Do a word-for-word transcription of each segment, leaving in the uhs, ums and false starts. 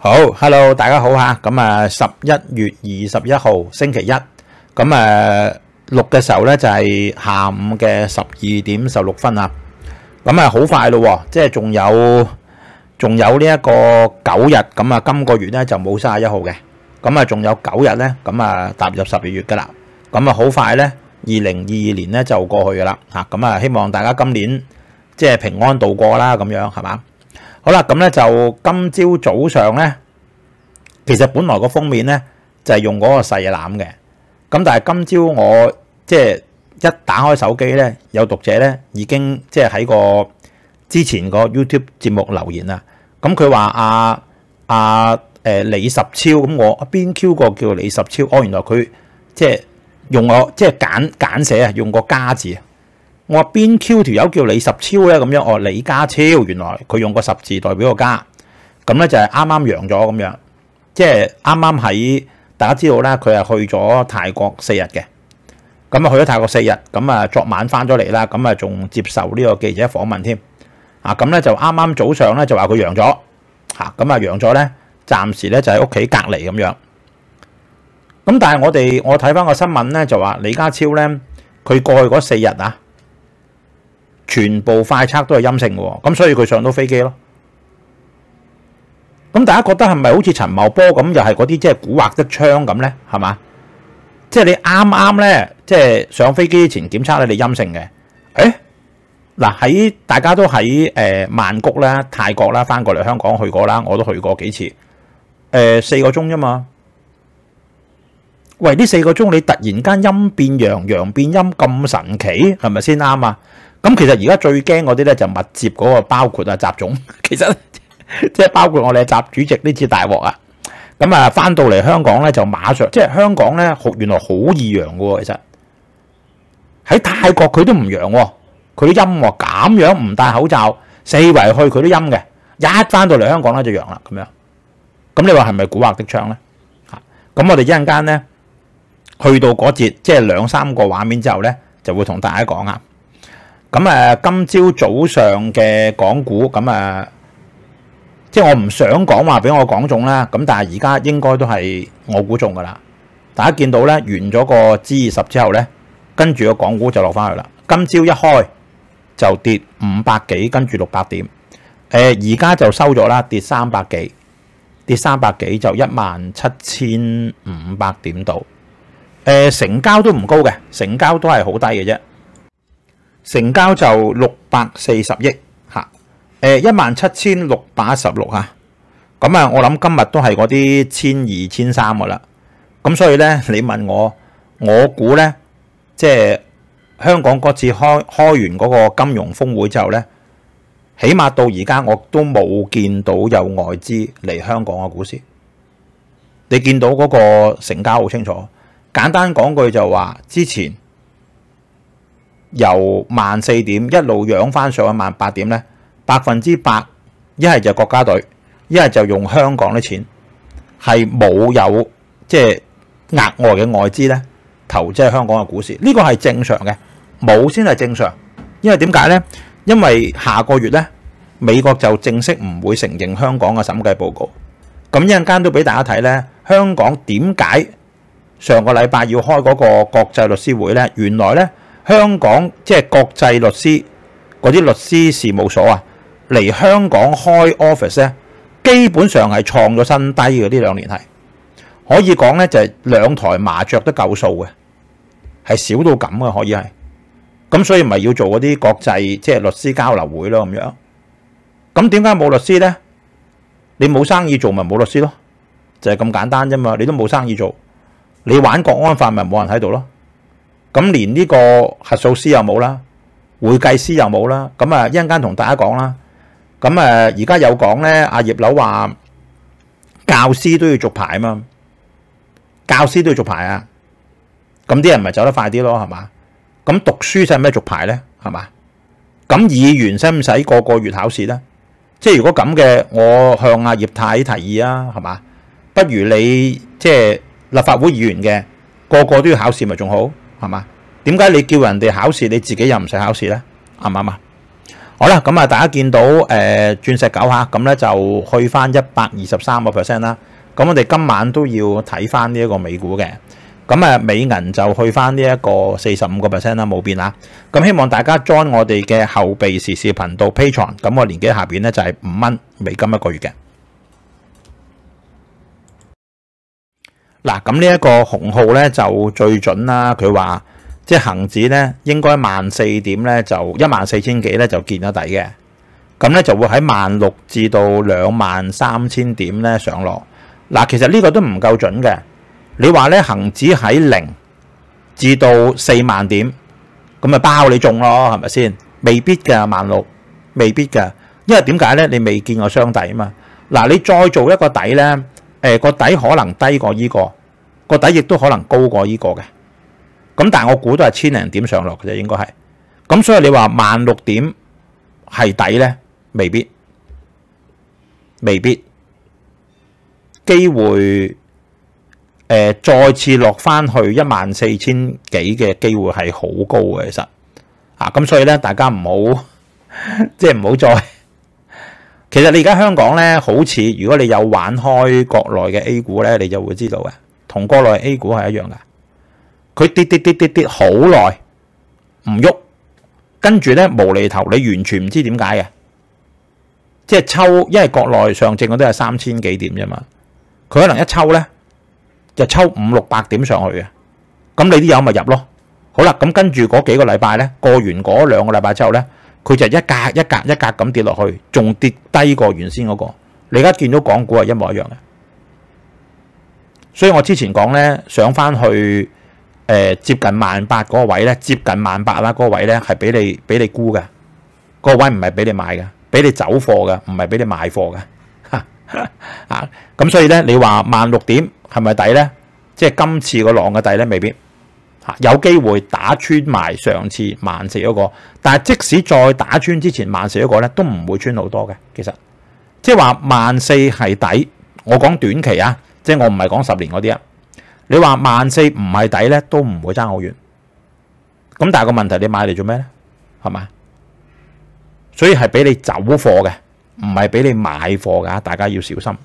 好，Hello，大家好吓，咁啊十一月二十一號星期一，咁啊錄嘅時候咧就係下午嘅十二點十六分啊，咁啊好快咯，即係仲有仲有呢一個九日，咁啊今個月咧就冇三十一號嘅，咁啊仲有九日咧，咁啊踏入十二月噶啦，咁啊好快咧，二零二二年咧就過去噶啦，吓，咁啊希望大家今年即係平安度過啦，咁樣係嘛？好啦，咁咧就今朝早上咧，其實本來個封面咧就係用嗰個細籃嘅，咁但係今朝我即係一打開手機咧，有讀者咧已經即係喺個之前個 YouTube 節目留言啦，咁佢話阿阿誒李十超，咁我邊 Q 個叫李十超？哦，原來佢即係用我即係簡簡寫啊，用個加字。我話邊 Q 條友叫李十超咧咁樣，哦李家超，原來佢用個十字代表個加，咁咧就係啱啱陽咗咁樣，即係啱啱喺大家知道咧，佢係去咗泰國四日嘅，咁啊去咗泰國四日，咁啊昨晚翻咗嚟啦，咁啊仲接受呢個記者訪問添，啊咁咧就啱啱早上咧就話佢陽咗，嚇咁啊陽咗咧，暫時咧就喺屋企隔離咁樣，咁但係我哋我睇翻個新聞咧就話李家超咧，佢過去嗰四日啊。全部快測都係陰性嘅，咁所以佢上到飛機咯。咁大家覺得係咪好似陳茂波咁，又係嗰啲即係蠱惑的槍咁咧？係嘛？即係你啱啱咧，即係上飛機前檢測咧，你陰性嘅。誒嗱喺大家都喺誒曼谷啦、泰國啦，翻過嚟香港去過啦，我都去過幾次。誒四個鐘啫嘛。喂，呢四個鐘你突然間陰變陽，陽變陰咁神奇，係咪先啱啊？咁其實而家最驚嗰啲咧就密接嗰個包括啊習總，其實即係包括我哋習主席呢次大鑊啊！咁啊翻到嚟香港咧就馬上，即係香港咧原來好易陽嘅喎，其實喺泰國佢都唔陽喎，佢都陰喎，咁樣唔戴口罩四圍去佢都陰嘅，一翻到嚟香港咧就陽啦咁樣。咁你話係咪蠱惑的槍咧？嚇！咁我哋一陣間咧去到嗰節，即係兩三個畫面之後咧，就會同大家講啊。咁誒，今朝早上嘅港股咁誒，即係我唔想講話俾我講中啦。咁但係而家應該都係我估中噶啦。大家見到咧，完咗個 G 二十之後咧，跟住個港股就落翻去啦。今朝一開就跌五百幾，跟住六百點。誒，而家就收咗啦，跌三百幾，跌三百幾就一萬七千五百點度。誒，成交都唔高嘅，成交都係好低嘅啫。成交就六百四十億嚇，誒一萬七千六百一十六嚇，咁啊我諗今日都係嗰啲千二千三噶啦，咁所以咧你問我，我估咧即係香港嗰次開開完嗰個金融峰會之後咧，起碼到而家我都冇見到有外資嚟香港嘅股市，你見到嗰個成交好清楚，簡單講句就話之前。由萬四點一路揚翻上去萬八點咧，百分之百一係就國家隊，一係就用香港啲錢，係冇有即係額外嘅外資咧投資喺香港嘅股市，呢個係正常嘅，冇先係正常。因為點解咧？因為下個月咧，美國就正式唔會承認香港嘅審計報告。咁一陣間都俾大家睇咧，香港點解上個禮拜要開嗰個國際律師會咧？原來咧。香港即係國際律師嗰啲律師事務所啊，嚟香港開 office 咧，基本上係創咗新低嘅。呢兩年係可以講咧，就係兩台麻雀都夠數嘅，係少到咁嘅可以係。咁所以咪要做嗰啲國際即係律師交流會咯咁樣。咁點解冇律師咧？你冇生意做咪冇律師咯，就係咁簡單啫嘛。你都冇生意做，你玩國安法咪冇人喺度咯。咁連呢個核數師又冇啦，會計師又冇啦，咁啊一陣間同大家講啦。咁誒而家有講咧，阿葉劉話教師都要續牌啊嘛，教師都要續牌啊，咁啲人咪走得快啲咯，係嘛？咁讀書使咩續牌咧？係嘛？咁議員使唔使個個月考試咧？即係如果咁嘅，我向阿葉太提議啊，係嘛？不如你即係立法會議員嘅個個都要考試咪仲好？係嘛？點解你叫人哋考試，你自己又唔使考試咧？啱唔啱啊？ 好啦，咁啊，大家見到誒、呃、鑽石九嚇，咁咧就去翻一百二十三個 percent 啦。咁我哋今晚都要睇翻呢一個美股嘅。咁啊，美銀就去翻呢一個四十五個 percent 啦，冇變啦。咁希望大家 join 我哋嘅後備時事頻道 Patreon，咁我年紀下邊咧就係五蚊美金一個月嘅。嗱，咁呢一個紅號咧就最準啦，佢話即係恆指咧應該萬四點咧就一萬四千幾咧就見咗底嘅，咁咧就會喺萬六至到兩萬三千點咧上落。嗱，其實呢個都唔夠準嘅。你話咧恆指喺零至到四萬點，咁咪包你中咯，係咪先？未必㗎，萬六未必㗎，因為點解咧？你未見過雙底啊嘛。嗱，你再做一個底咧，誒、呃、個底可能低過依、這個，個底亦都可能高過依個嘅。咁但係我估都係千零點上落嘅啫，應該係。咁所以你話萬六點係底咧，未必，未必，機會。誒、呃、再次落翻去一萬四千幾嘅機會係好高嘅，其實啊，咁所以咧，大家唔好即係唔好再。其實你而家香港咧，好似如果你有玩開國內嘅 A 股咧，你就會知道嘅，同國內 A 股係一樣嘅。佢跌跌跌跌跌好耐唔喐，跟住咧無厘頭，你完全唔知點解嘅，即係抽，因為國內上證嗰都係三千幾點啫嘛，佢可能一抽咧。就抽五六百點上去嘅，咁你啲友咪入咯。好啦，咁跟住嗰幾個禮拜咧，過完嗰兩個禮拜之後咧，佢就一格一格一格咁跌落去，仲跌低過原先嗰個。你而家見到港股係一模一樣嘅，所以我之前講咧，上翻去誒接近萬八嗰個位咧，接近萬八啦嗰個位咧係俾你俾你沽嘅，嗰個位唔係俾你買嘅，俾你走貨嘅，唔係俾你買貨嘅。啊，咁所以咧，你話萬六點係咪底咧？即係今次個浪嘅底咧，未必嚇，有機會打穿埋上次萬四嗰個。但係即使再打穿之前萬四嗰個咧，都唔會穿好多嘅。其實即係話萬四係底，我講短期啊，即係我唔係講十年嗰啲啊。你話萬四唔係底咧，都唔會爭好遠。咁但係個問題，你買嚟做咩咧？係嘛？所以係俾你走貨嘅。唔係俾你買貨㗎，大家要小心。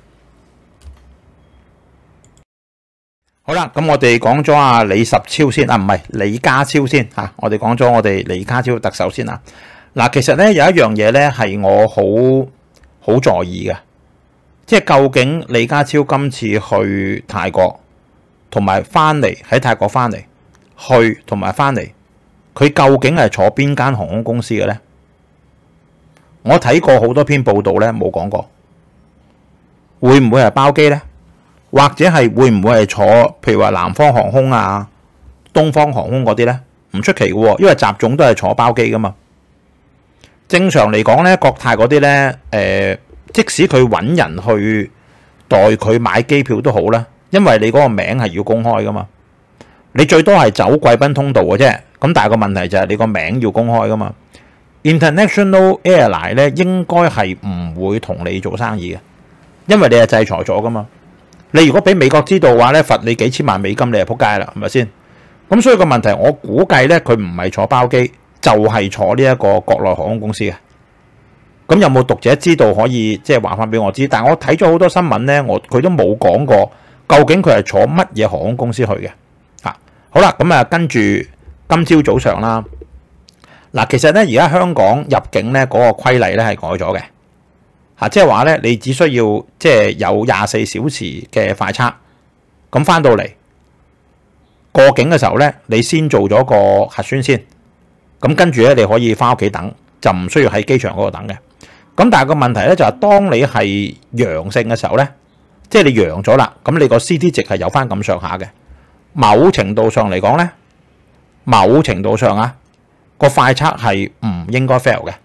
好啦，咁我哋講咗阿李十超先啊，唔係李家超先嚇。我哋講咗我哋李家超特首先啊。嗱，其實咧有一樣嘢咧係我好好在意嘅，即係究竟李家超今次去泰國同埋翻嚟喺泰國翻嚟去同埋翻嚟，佢究竟係坐邊間航空公司嘅咧？我睇過好多篇報道咧，冇講過，會唔會係包機咧？或者係會唔會係坐，譬如話南方航空啊、東方航空嗰啲咧？唔出奇嘅喎，因為習總都係坐包機噶嘛。正常嚟講咧，國泰嗰啲咧，誒，即使佢揾人去代佢買機票都好啦，因為你嗰個名係要公開噶嘛。你最多係走貴賓通道嘅啫，咁但係個問題就係你個名要公開噶嘛。International Airline 咧應該係唔會同你做生意嘅，因為你係制裁咗噶嘛。你如果俾美國知道嘅話咧，罰你幾千萬美金，你係撲街啦，係咪先？咁所以個問題，我估計咧佢唔係坐包機，就係、是、坐呢一個國內航空公司嘅。咁有冇讀者知道可以即係話翻俾我知？但係我睇咗好多新聞咧，我佢都冇講過究竟佢係坐乜嘢航空公司去嘅。嚇，好啦，咁啊跟住今朝早上啦。嗱，其實咧，而家香港入境咧嗰個規例咧係改咗嘅，嚇，即係話咧，你只需要即係有廿四小時嘅快測，咁翻到嚟過境嘅時候咧，你先做咗個核酸先，咁跟住咧你可以翻屋企等，就唔需要喺機場嗰度等嘅。咁但係個問題咧就係，當你係陽性嘅時候咧，即係你陽咗啦，咁你個 C T 值係有翻咁上下嘅，某程度上嚟講咧，某程度上啊。個快測係唔應該 fail 嘅，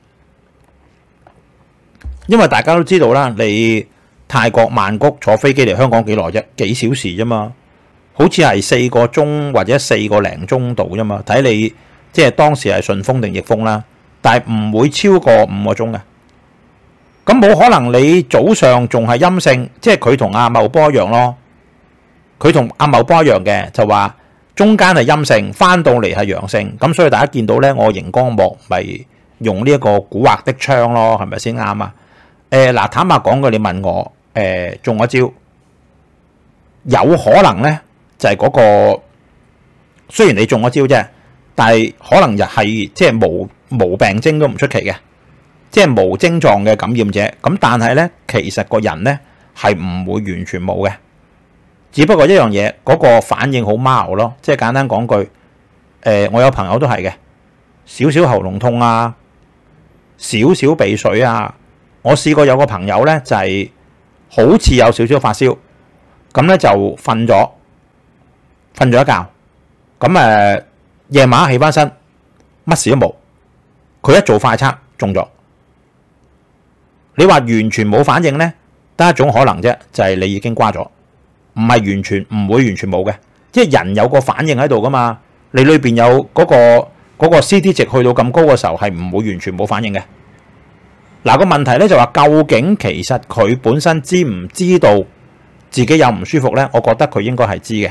因為大家都知道啦，你泰國曼谷坐飛機嚟香港幾耐啫？幾小時啫嘛，好似係四個鐘或者四個零鐘度啫嘛，睇你即係當時係順風定逆風啦，但係唔會超過五個鐘嘅。咁冇可能你早上仲係陰性，即係佢同阿茂波一樣咯，佢同阿茂波一樣嘅就話。中間係陰性，翻到嚟係陽性，咁所以大家見到咧，我熒光幕咪用呢一個蠱惑的槍咯，係咪先啱啊？誒嗱，坦白講句，你問我誒、呃、中咗招，有可能咧就係、是、嗰、那個雖然你中咗招啫，但係可能又係即係無無病徵都唔出奇嘅，即係無症狀嘅感染者。咁但係咧，其實個人咧係唔會完全冇嘅，只不過一樣嘢嗰、那個反應好貓咯，即係簡單講句，誒、呃、我有朋友都係嘅，少少喉嚨痛啊，少少鼻水啊。我試過有個朋友咧就係、是、好似有少少發燒，咁咧就瞓咗瞓咗一覺，咁誒夜晚起翻身乜事都冇，佢一做快測中咗。你話完全冇反應咧，得一種可能啫，就係、是、你已經瓜咗，唔係完全唔會完全冇嘅，即係人有個反應喺度噶嘛。你裏邊有嗰、那個嗰、那個 C T 值去到咁高嘅時候，係唔會完全冇反應嘅。嗱、那個問題咧就話，究竟其實佢本身知唔知道自己有唔舒服咧？我覺得佢應該係知嘅。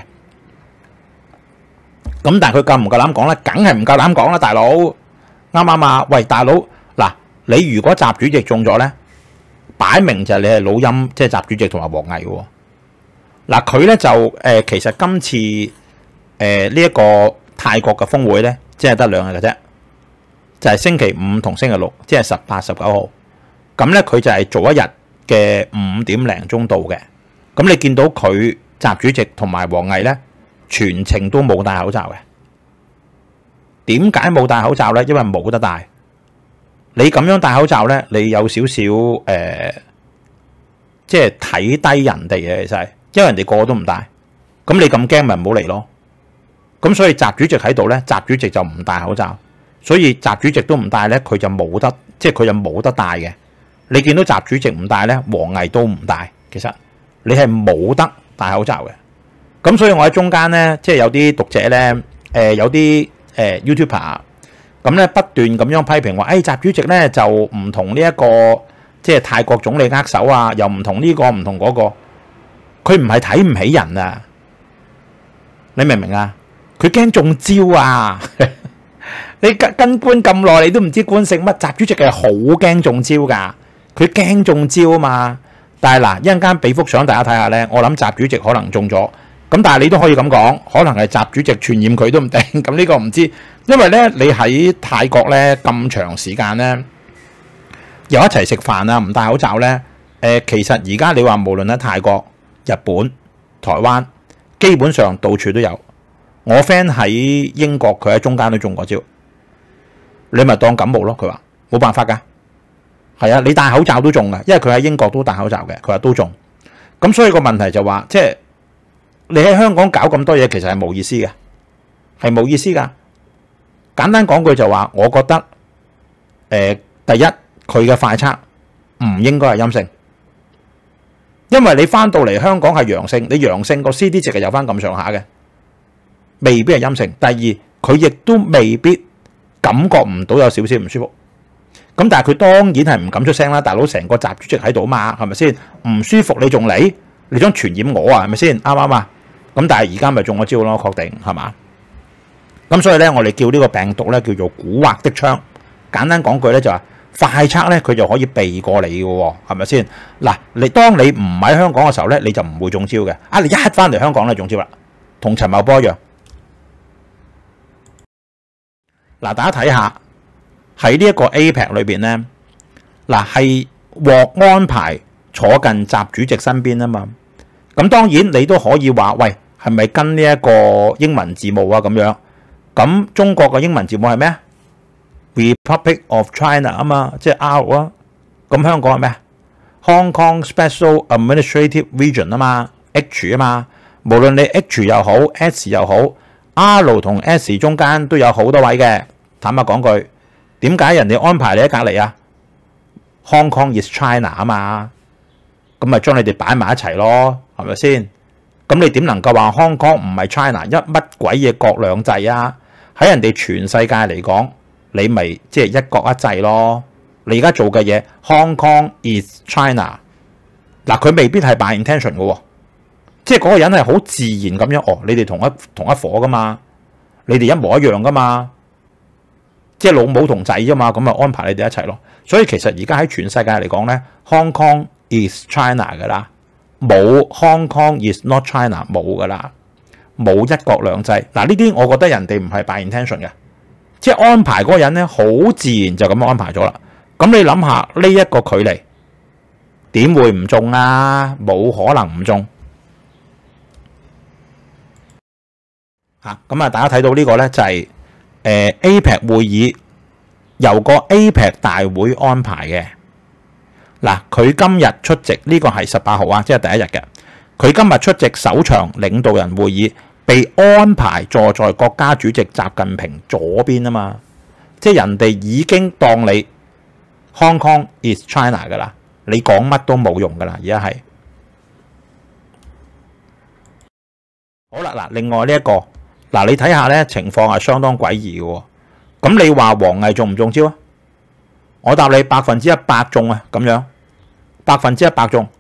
咁但係佢夠唔夠膽講咧？梗係唔夠膽講啦，大佬啱唔啱啊？喂，大佬嗱，你如果習主席中咗咧，擺明就係你係老陰，即係習主席同埋王毅嘅。嗱，佢咧就誒、呃，其實今次誒呢一個泰國嘅峰會咧，即係得兩日嘅啫，就係、是、星期五同星期六，即係十八、十九號。咁咧佢就係早一日嘅五點零鐘到嘅。咁你見到佢習主席同埋王毅咧，全程都冇戴口罩嘅。點解冇戴口罩咧？因為冇得戴。你咁樣戴口罩咧，你有少少誒，即係睇低人哋嘅，其實係，因為人哋個個都唔戴。咁你咁驚咪唔好嚟咯。咁所以習主席喺度咧，習主席就唔戴口罩。所以習主席都唔戴咧，佢就冇得，即係佢就冇得戴嘅。你見到習主席唔戴咧，王毅都唔戴。其實你係冇得戴口罩嘅。咁所以我喺中間咧，即係有啲讀者咧，誒、呃、有啲誒、呃、YouTuber 咁咧不斷咁樣批評話，誒、哎、習主席咧就唔同呢一個即係泰國總理握手啊，又唔同呢個唔同嗰個。佢唔係睇唔起人啊，你明唔明啊？佢驚中招啊！你跟跟官咁耐，你都唔知官姓乜？習主席係好驚中招㗎。佢驚中招啊嘛，但係嗱，一陣間俾幅相大家睇下咧，我諗習主席可能中咗，咁但係你都可以咁講，可能係習主席傳染佢都唔定，咁呢個唔知，因為咧你喺泰國咧咁長時間咧，又一齊食飯啊，唔戴口罩咧，誒、呃，其實而家你話無論喺泰國、日本、台灣，基本上到處都有。我 friend 喺英國，佢喺中間都中過招，你咪當感冒咯，佢話冇辦法㗎。係啊，你戴口罩都中嘅，因為佢喺英國都戴口罩嘅，佢話都中。咁所以個問題就話，即係你喺香港搞咁多嘢，其實係冇意思嘅，係冇意思㗎。簡單講句就話，我覺得誒、呃，第一佢嘅快測唔應該係陰性，因為你翻到嚟香港係陽性，你陽性個 C T 值係有翻咁上下嘅，未必係陰性。第二佢亦都未必感覺唔到有少少唔舒服。咁但係佢當然係唔敢出聲啦，大佬成個習主席喺度嘛，係咪先？唔舒服你仲嚟，你想傳染我啊？係咪先？啱唔啱啊？咁但係而家咪中咗招咯，確定係嘛？咁所以咧，我哋叫呢個病毒咧叫做蠱惑的槍。簡單講句咧就話，快測咧佢就可以避過你嘅喎，係咪先？嗱，你當你唔喺香港嘅時候咧，你就唔會中招嘅。啊，你一翻嚟香港咧中招啦，同陳茂波一樣。嗱，大家睇下。喺呢一個 A P E C 裏邊咧，嗱係獲安排坐近習主席身邊啊嘛。咁當然你都可以話，喂，係咪跟呢一個英文字母啊咁樣？咁中國嘅英文字母係咩 ？Republic of China 啊嘛，即係 R 啊。咁香港係咩 ？Hong Kong Special Administrative Region 啊嘛 ，H 啊嘛。無論你 H 又好 S 又好 ，R 同 S 中間都有好多位嘅。坦白講句。點解人哋安排你喺隔離啊 ？Hong Kong is China 啊嘛，咁咪將你哋擺埋一齊咯，係咪先？咁你點能夠話 Hong Kong 唔係 China？一乜鬼嘢國兩制啊？喺人哋全世界嚟講，你咪即係一國一制咯。你而家做嘅嘢 Hong Kong is China， 嗱佢未必係 by intention 嘅喎，即係嗰個人係好自然咁樣，哦，你哋同一同一夥噶嘛，你哋一模一樣噶嘛。 即係老母同仔啫嘛，咁啊安排你哋一齊咯。所以其實而家喺全世界嚟講咧 ，Hong Kong is China 噶啦，冇 Hong Kong is not China 冇噶啦，冇一國兩制。嗱呢啲我覺得人哋唔係 by intention 嘅，即係安排嗰個人咧，好自然就咁樣安排咗啦。咁你諗下呢一個距離點會唔中啊？冇可能唔中嚇。咁啊，大家睇到呢個咧就係、是、誒、呃、A P E C 會議由個 A P E C 大會安排嘅。嗱，佢今日出席呢、這個係十八號啊，即係第一日嘅。佢今日出席首場領導人會議，被安排坐在國家主席習近平左邊啊嘛，即係人哋已經當你 Hong Kong is China 噶啦，你講乜都冇用噶啦，而家係好啦。嗱，另外呢、這、一個嗱，你睇下咧情況係相當詭異嘅喎。咁你話王毅中唔中招啊？我答你百分之一百中啊，咁樣百分之一百中。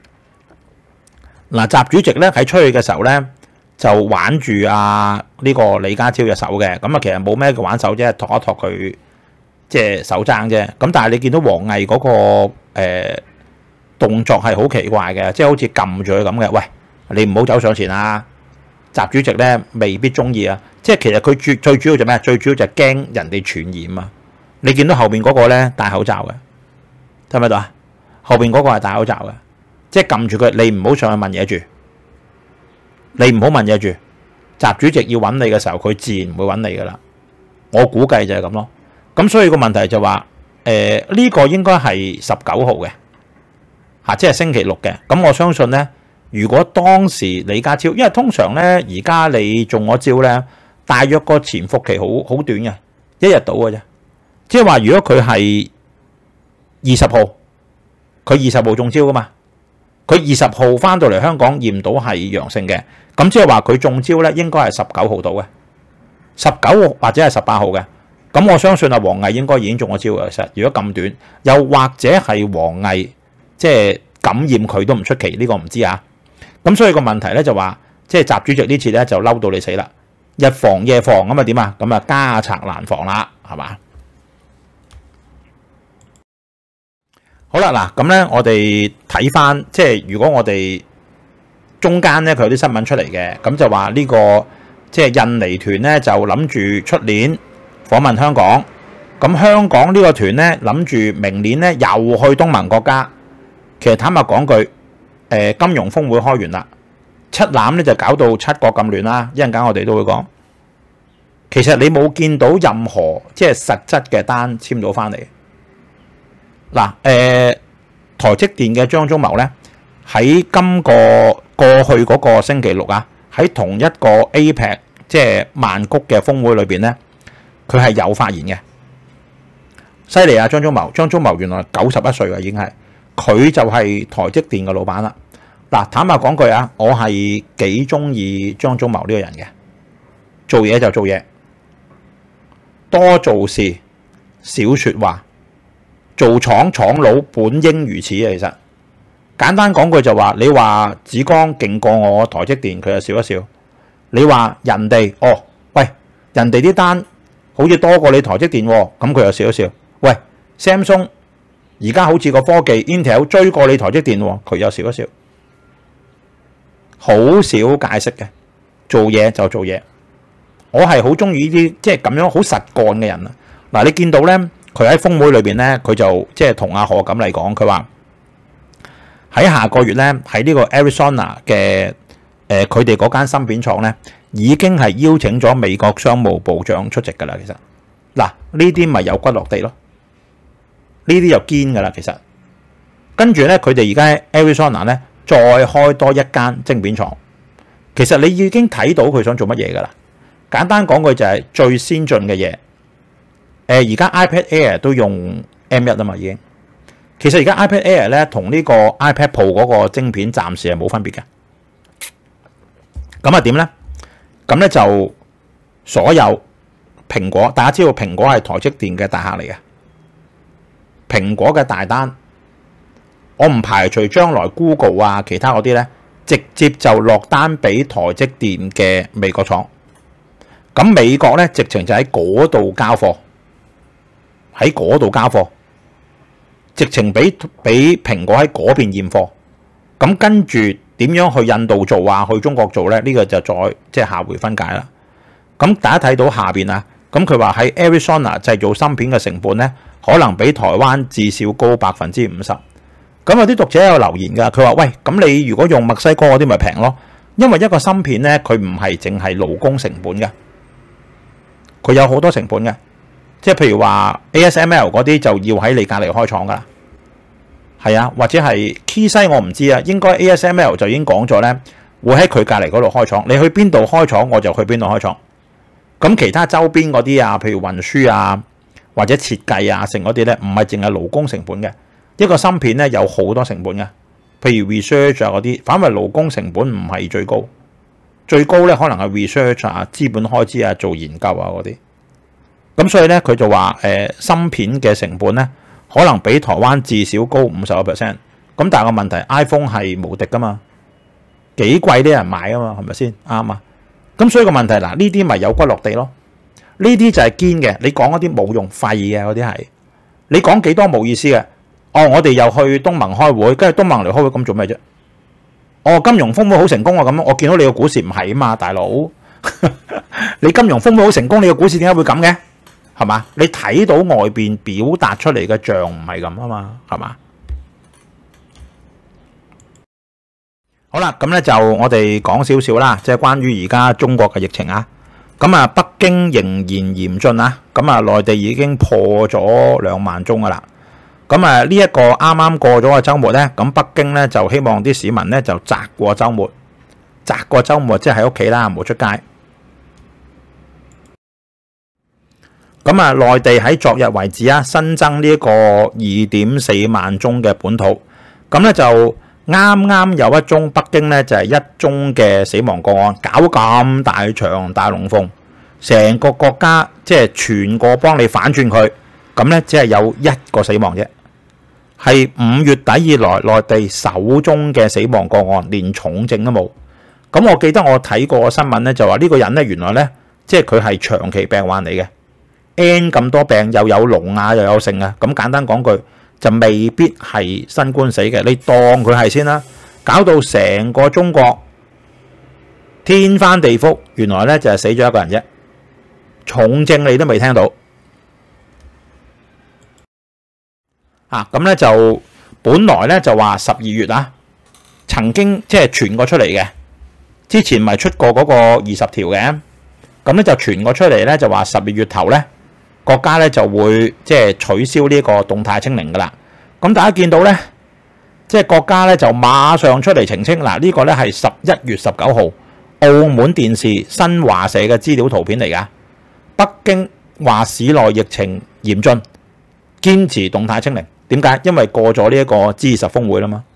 嗱，習主席咧喺出去嘅時候咧就玩住啊呢個李家超嘅手嘅，咁啊其實冇咩嘅玩手啫，托一托佢即係手踭啫。咁但係你見到王毅嗰、那個誒、呃、動作係好奇怪嘅，即係好似撳住佢咁嘅。喂，你唔好走上前啊！習主席咧未必中意啊，即係其實佢最最主要就咩？最主要就係驚人哋傳染啊！你見到後邊嗰個咧戴口罩嘅，睇唔睇到啊？後邊嗰個係戴口罩嘅，即係撳住佢，你唔好上去問嘢住，你唔好問嘢住。習主席要揾你嘅時候，佢自然唔會揾你噶啦。我估計就係咁咯。咁所以個問題就話，誒、呃、呢、這個應該係十九號嘅，嚇，即係星期六嘅。咁我相信咧。如果當時李家超，因為通常咧，而家你中咗招咧，大約個潛伏期好好短嘅，一日到嘅啫。即係話，如果佢係二十號，佢二十號中招噶嘛，佢二十號翻到嚟香港驗到係陽性嘅，咁即係話佢中招咧，應該係十九號到嘅，十九號或者係十八號嘅。咁我相信啊，王毅應該已經中咗招嘅。其實如果咁短，又或者係王毅即係感染佢都唔出奇，呢、這個唔知啊。咁所以個問題咧就話，即係習主席呢次咧就嬲到你死啦，日防夜防咁啊點啊？咁啊家賊難防啦，係嘛？好啦，嗱咁咧，我哋睇翻，即係如果我哋中間咧佢有啲新聞出嚟嘅，咁就話呢個即係印尼團咧就諗住出年訪問香港，咁香港呢個團咧諗住明年咧又去東盟國家。其實坦白講句。誒金融峰會開完啦，七攬咧就搞到七國咁亂啦。一陣間我哋都會講，其實你冇見到任何即係實質嘅單簽到翻嚟。嗱，誒台積電嘅張忠謀咧喺今個過去嗰個星期六啊，喺同一個 A P E C 即係曼谷嘅峰會裏邊咧，佢係有發言嘅，犀利啊！張忠謀，張忠謀原來九十一歲啊，已經係。佢就係台積電嘅老闆啦。嗱，坦白講句啊，我係幾中意張忠謀呢個人嘅，做嘢就做嘢，多做事，少説話，做廠廠佬本應如此啊。其實簡單講句就話，你話紫光勁過我台積電，佢就笑一笑。你話人哋哦，喂，人哋啲單好似多過你台積電喎，咁佢又笑一笑。喂 ，Samsung。而家好似個科技 Intel 追過你台積電喎，佢又笑一笑，好少解釋嘅，做嘢就做嘢。我係好中意呢啲即係咁樣好實幹嘅人啊！嗱，你見到咧，佢喺峰會裏邊咧，佢就即係同阿賀錦麗講，佢話喺下個月咧，喺呢個 Arizona 嘅誒佢哋嗰間芯片廠咧，已經係邀請咗美國商務部長出席㗎啦。其實嗱，呢啲咪有骨落地咯。呢啲又堅㗎啦，其實跟住咧，佢哋而家喺 Arizona 咧再開多一間晶片廠。其實你已經睇到佢想做乜嘢㗎啦。簡單講句就係最先進嘅嘢。誒、呃，而家 iPad Air 都用 M 一啊嘛，已經。其實而家 iPad Air 咧同呢個 iPad Pro 嗰個晶片暫時係冇分別嘅。咁啊點咧？咁咧就所有蘋果，大家知道蘋果係台積電嘅大客嚟嘅。蘋果嘅大單，我唔排除將來 Google 啊其他嗰啲咧，直接就落單俾台積電嘅美國廠。咁美國咧直情就喺嗰度交貨， 喺嗰度交貨，直情俾俾蘋果喺嗰邊驗貨。咁跟住點樣去印度做啊？去中國做咧？呢、呢個就再即係下回分解啦。咁大家睇到下邊啊，咁佢話喺 Arizona 製造芯片嘅成本咧，可能比台灣至少高百分之五十。咁有啲讀者有留言㗎，佢話：喂，咁你如果用墨西哥嗰啲咪平咯？因為一個芯片咧，佢唔係淨係勞工成本嘅，佢有好多成本嘅。即係譬如話 A S M L 嗰啲就要喺你隔離開廠㗎啦。係啊，或者係 Keysight 我唔知啊，應該 A S M L 就已經講咗咧，會喺佢隔離嗰度開廠。你去邊度開廠，我就去邊度開廠。咁其他周邊嗰啲啊，譬如運輸啊，或者設計啊，成嗰啲咧，唔係淨係勞工成本嘅。一個芯片咧有好多成本嘅，譬如 research 啊嗰啲，反為勞工成本唔係最高，最高咧可能係 research 啊、資本開支啊、做研究啊嗰啲。咁所以咧佢就話誒、呃、芯片嘅成本咧，可能比台灣至少高五十個 percent。咁但係個問題 ，iPhone 係無敵噶嘛，幾貴啲人買啊嘛，係咪先啱啊？咁所以個問題嗱，呢啲咪有骨落地咯？呢啲就係堅嘅，你講嗰啲冇用廢嘅嗰啲係，你講幾多冇意思嘅。哦，我哋又去東盟開會，跟住東盟嚟開會咁做咩啫？哦，金融峰會好成功啊！咁我見到你個股市唔係啊嘛，大佬，你金融峰會好成功，你個股市點解會咁嘅？係嘛？你睇到外邊表達出嚟嘅像唔係咁啊嘛，係嘛？好啦，咁咧就我哋講少少啦，即係關於而家中國嘅疫情啊。咁啊，北京仍然嚴峻啊。咁啊，內地已經破咗兩萬宗噶啦。咁啊，呢一個啱啱過咗個週末咧，咁北京咧就希望啲市民咧就宅過週末，宅過週末即係喺屋企啦，唔好出街。咁啊，內地喺昨日為止啊，新增呢一個二點四萬宗嘅本土，咁咧就啱啱有一宗北京咧就係一宗嘅死亡個案，搞咁大場大龍鳳，成個國家即係全個幫你反轉佢，咁咧只係有一個死亡啫。係五月底以來內地首宗嘅死亡個案，連重症都冇。咁我記得我睇過新聞咧，就話呢個人咧原來咧，即係佢係長期病患嚟嘅 ，N 咁多病又有聾啊又有剩啊，咁簡單講句就未必係新冠死嘅，你當佢係先啦。搞到成個中國天翻地覆，原來咧就係死咗一個人啫，重症你都未聽到。啊，咁咧就本來咧就話十二月啊，曾經即係傳過出嚟嘅，之前咪出過嗰個二十條嘅，咁咧就傳過出嚟咧就話十二月頭咧國家咧就會即係取消呢個動態清零噶啦。咁大家見到咧，即係國家咧就馬上出嚟澄清，嗱呢個咧係十一月十九號澳門電視新華社嘅資料圖片嚟噶，北京話市內疫情嚴峻，堅持動態清零。點解？因為過咗呢一個 G 二十峰會啦嘛，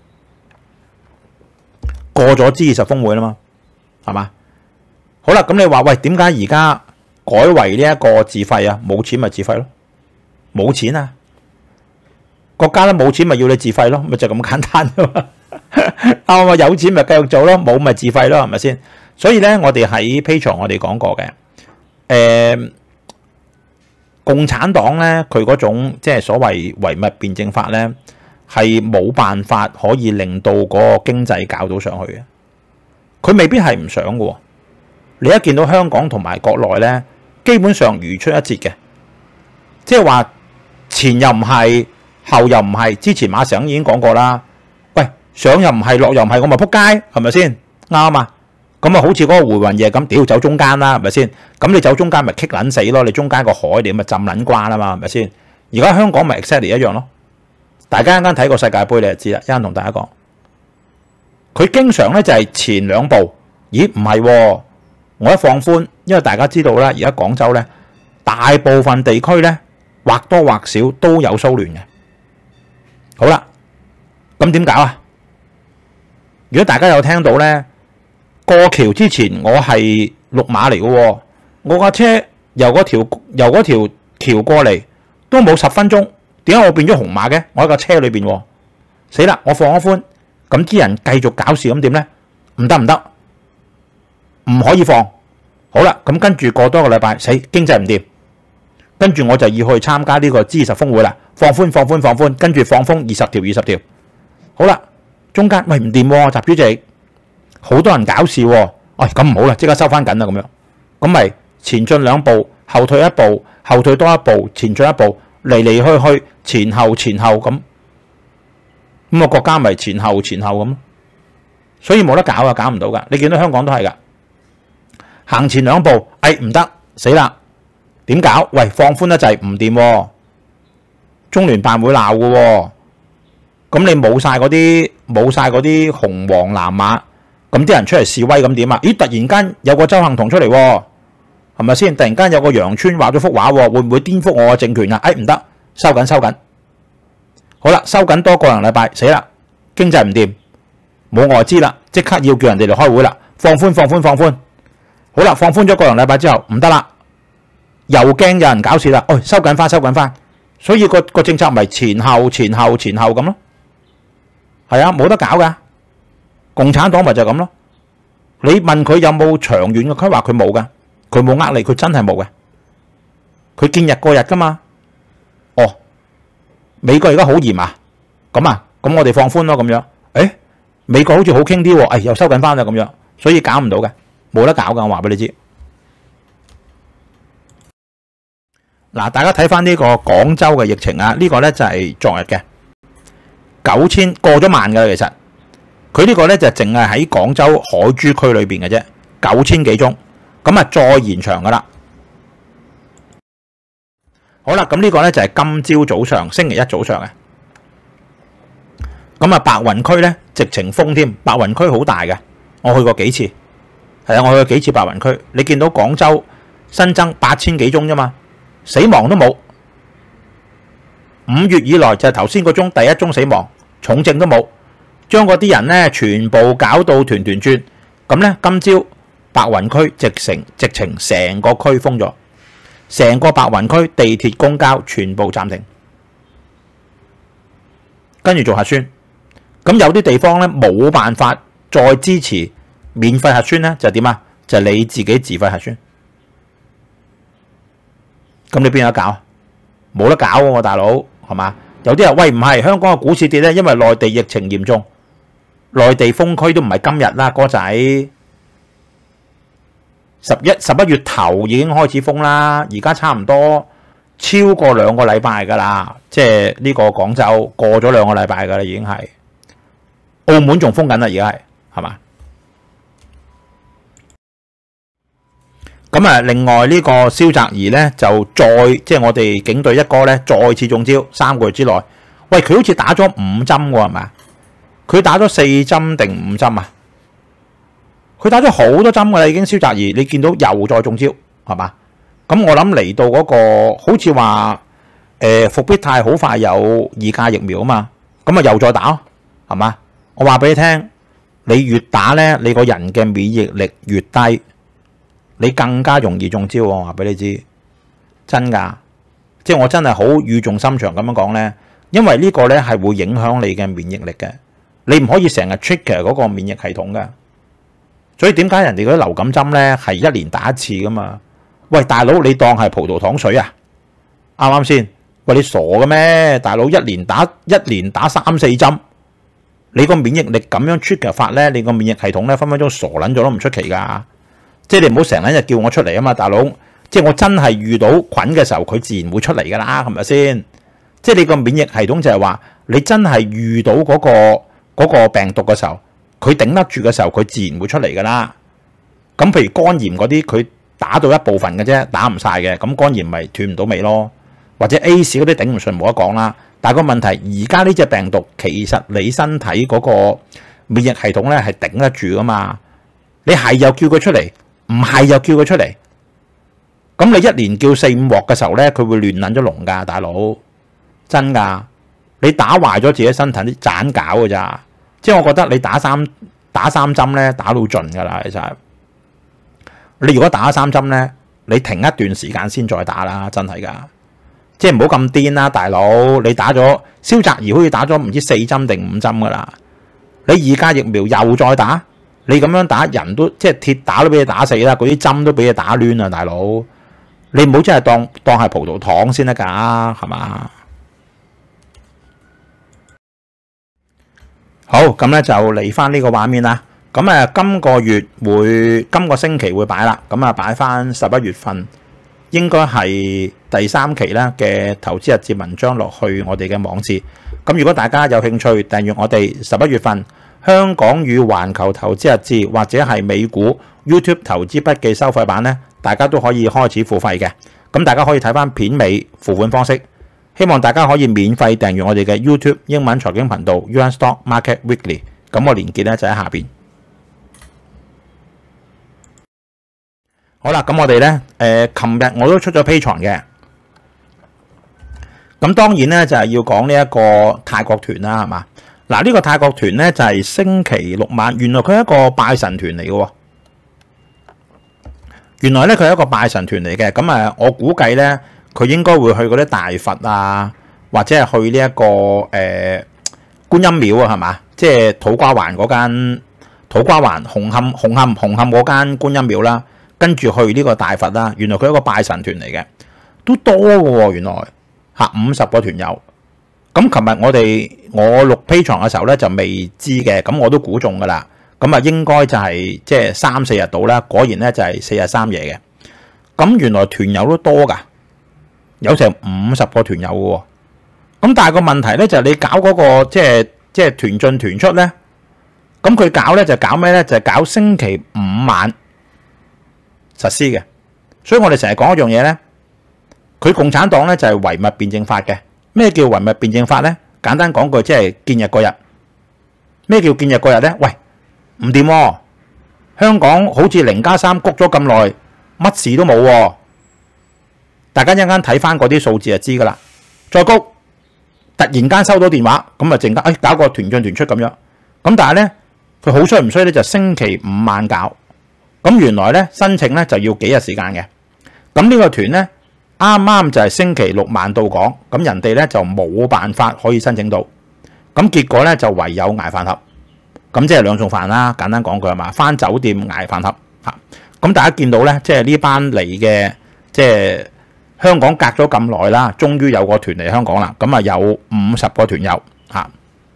過咗 G 二十峰會啦嘛，係嘛？好啦，咁你話喂，點解而家改為呢一個自費啊？冇錢咪自費咯，冇錢啊！國家咧冇錢咪要你自費咯，咪就咁簡單啫嘛。啊，我有錢咪繼續做咯，冇咪自費咯，係咪先？所以咧，我哋喺 Patreon 我哋講過嘅，誒、呃。共產黨咧，佢嗰種即係所謂唯物辯證法咧，係冇辦法可以令到嗰個經濟搞到上去嘅。佢未必係唔想嘅。你一見到香港同埋國內咧，基本上如出一轍嘅，即係話前又唔係，後又唔係。之前馬成已經講過啦，喂，上又唔係，落又唔係，我咪撲街，係咪先？啱啊！咁啊，好似嗰個回魂夜咁，屌走中間啦，係咪先？咁你走中間咪棘撚死咯？你中間個海你咪浸撚瓜啦嘛，係咪先？而家香港咪 exactly 一樣咯。大家一陣間睇過世界盃你就知啦。一陣同大家講，佢經常咧就係前兩步，咦唔係喎？我一放寬，因為大家知道啦，而家廣州咧大部分地區咧或多或少都有騷亂嘅。好啦，咁點搞啊？如果大家有聽到咧？過橋之前我係綠碼嚟嘅喎，我架車由嗰條由嗰條橋過嚟都冇十分鐘，點解我變咗紅碼嘅？我喺架車裏邊喎，死啦！我放一寬，咁啲人繼續搞事咁點咧？唔得唔得，唔可以放。好啦，咁跟住過多個禮拜，死經濟唔掂， 跟住我就要去參加呢個 G 二十峰會啦，放寬放寬放寬，跟住放風二十條二十條。好啦，中間喂唔掂喎，習主席好多人搞事喎、哦，喂咁唔好啦，即刻收翻緊啦咁樣，咁咪前進兩步，後退一步，後退多一步，前進一步，嚟嚟去去前後前後咁，咁個國家咪前後前後咁，所以冇得搞啊，搞唔到噶。你見到香港都係噶，行前兩步，哎唔得，死啦，點搞？喂放寬得滯唔掂喎，中聯辦會鬧嘅喎。咁你冇晒嗰啲冇晒嗰啲紅黃藍馬，咁啲人出嚟示威咁點啊？咦，突然間有個鄒幸彤出嚟喎，係咪先？突然間有個楊川畫咗幅畫喎，會唔會顛覆我嘅政權啊？哎，唔得，收緊收緊。好啦，收緊多個零禮拜，死啦！經濟唔掂，冇外資啦，即刻要叫人哋嚟開會啦，放寬放寬放寬。好啦，放寬咗個零禮拜之後，唔得啦，又驚有人搞事啦，哦，收緊翻收緊翻，所以個個政策咪前後前後前後咁咯。係啊，冇得搞噶，共產黨咪就係咁咯。你問佢有冇長遠嘅規劃，佢冇噶，佢冇呃你，佢真係冇嘅。佢見日過日噶嘛。哦，美國而家好嚴啊，咁啊，咁我哋放寬咯咁樣。誒，美國好似好傾啲喎，誒又收緊翻啦咁樣，所以搞唔到嘅，冇得搞噶，我話俾你知。嗱，大家睇翻呢個廣州嘅疫情啊，呢個咧就係昨日嘅。九千過咗萬㗎啦，其實佢呢個咧就淨係喺廣州海珠區裏邊嘅啫，九千幾宗，咁啊再延長噶啦。好啦，咁呢個咧就係今朝早上星期一早上嘅，咁啊白雲區咧直情封添，白雲區好大嘅，我去過幾次，係啊，我去過幾次白雲區，你見到廣州新增八千幾宗啫嘛，死亡都冇。五月以來就係頭先個宗第一宗死亡，重症都冇，將嗰啲人咧全部搞到團團轉，咁咧今朝白雲區直成直情成個區封咗，成個白雲區地鐵公交全部暫停，跟住做核酸。咁有啲地方咧冇辦法再支持免費核酸咧，就點啊？就係你自己自費核酸。咁你邊有得搞？冇得搞喎，大佬。係嘛？有啲人喂唔係香港嘅股市跌咧，因為內地疫情嚴重，內地封區都唔係今日啦，哥仔。十一十一月頭已經開始封啦，而家差唔多超過兩個禮拜㗎啦，即係呢個廣州過咗兩個禮拜㗎啦，已經係。澳門仲封緊啦，而家係係嘛？咁啊，另外呢個蕭澤頤咧就再即係我哋警隊一哥咧再次中招，三個月之內，喂佢好似打咗五針喎，係咪？佢打咗四針定五針啊？佢打咗好多針㗎啦，已經蕭澤頤，你見到又再中招係嘛？咁我諗嚟到嗰個好似話誒復必泰好快有二價疫苗啊嘛，咁啊又再打係嘛？我話俾你聽，你越打咧，你個人嘅免疫力越低。你更加容易中招，我話俾你知，真㗎，即係我真係好語重心長咁樣講咧，因為呢個咧係會影響你嘅免疫力嘅，你唔可以成日 trigger 嗰個免疫系統嘅，所以點解人哋嗰啲流感針咧係一年打一次㗎嘛？喂，大佬你當係葡萄糖水啊？啱啱先？喂，你傻嘅咩？大佬一年打一年打三四針，你個免疫力咁樣 trigger 法咧，你個免疫系統咧分分鐘傻撚咗都唔出奇㗎。即係你唔好成日叫我出嚟啊嘛，大佬！即係我真係遇到菌嘅時候，佢自然會出嚟㗎啦，係咪先？即係你個免疫系統就係話，你真係遇到嗰個嗰個病毒嘅時候，佢頂得住嘅時候，佢自然會出嚟㗎啦。咁譬如肝炎嗰啲，佢打到一部分嘅啫，打唔晒嘅，咁肝炎咪斷唔到尾咯。或者 A 市嗰啲頂唔順冇得講啦。但係個問題，而家呢隻病毒其實你身體嗰個免疫系統咧係頂得住㗎嘛。你係又叫佢出嚟。唔係又叫佢出嚟，咁你一年叫四五鑊嘅時候咧，佢會亂撚咗龍㗎，大佬，真㗎！你打壞咗自己身體啲盞搞㗎咋，即係我覺得你打三打三針咧，打到盡㗎啦，其實。你如果打三針咧，你停一段時間先再打啦，真係㗎，即係唔好咁癲啦，大佬！你打咗蕭澤頤好似打咗唔知四針定五針㗎啦，你二價疫苗又再打。你咁樣打人都即係鐵打都俾你打死啦，嗰啲針都俾你打攣啊，大佬！ 你唔好真係當當係葡萄糖先得㗎，係嘛？好，咁咧就嚟翻呢個畫面啦。咁誒，今個月會今個星期會擺啦。咁啊，擺翻十一月份應該係第三期啦嘅投資日誌文章落去我哋嘅網誌。咁如果大家有興趣訂閱我哋十一月份香港與環球投資日誌或者係美股 YouTube 投資筆記收費版咧，大家都可以開始付費嘅。咁大家可以睇翻片尾付款方式。希望大家可以免費訂閱我哋嘅 YouTube 英文財經頻道 Yuan Stock Market Weekly。咁個連結咧就喺下邊。好啦，咁我哋咧誒，琴日我都出咗 Patreon嘅。咁當然咧就係要講呢一個泰國團啦，係嘛？嗱，呢個泰國團咧就係星期六晚，原來佢係一個拜神團嚟嘅喎。原來咧佢係一個拜神團嚟嘅，咁誒，我估計咧佢應該會去嗰啲大佛啊，或者係去呢、這、一個誒、呃、觀音廟啊，係嘛？即係土瓜灣嗰間土瓜灣紅磡紅磡紅磡嗰間觀音廟啦。跟住去呢個大佛啦，原來佢係一個拜神團嚟嘅，都多嘅喎。原來嚇五十個團友。咁琴日我哋我錄 Patreon嘅時候咧就未知嘅，咁我都估中㗎啦。咁啊應該就係即係三四日到啦，果然咧就係四日三夜嘅。咁原來團友都多㗎，有成五十個團友嘅喎。咁但係個問題咧就係你搞嗰個即係即係團進團出咧，咁佢搞咧就搞咩咧？就係搞星期五晚實施嘅，所以我哋成日講一樣嘢咧，佢共產黨咧就係唯物辯證法嘅。咩叫唯物辯證法咧？簡單講句，即係見日嗰日。咩叫見日嗰日咧？喂，唔掂喎！香港好似零加三谷咗咁耐，乜事都冇喎。大家一陣間睇翻嗰啲數字就知噶啦。再谷，突然間收到電話，咁啊，陣間誒搞個團進團出咁樣。咁但係咧，佢好衰唔衰咧？就星期五晚搞。咁原來咧申請咧就要幾日時間嘅，咁呢個團咧啱啱就係星期六晚到港，咁人哋咧就冇辦法可以申請到，咁結果咧就唯有捱飯盒，咁即係兩餸飯啦，簡單講句係嘛，返酒店捱飯盒嚇。咁大家見到咧，即係呢班嚟嘅，即係香港隔咗咁耐啦，終於有個團嚟香港啦，咁啊有五十個團友嚇。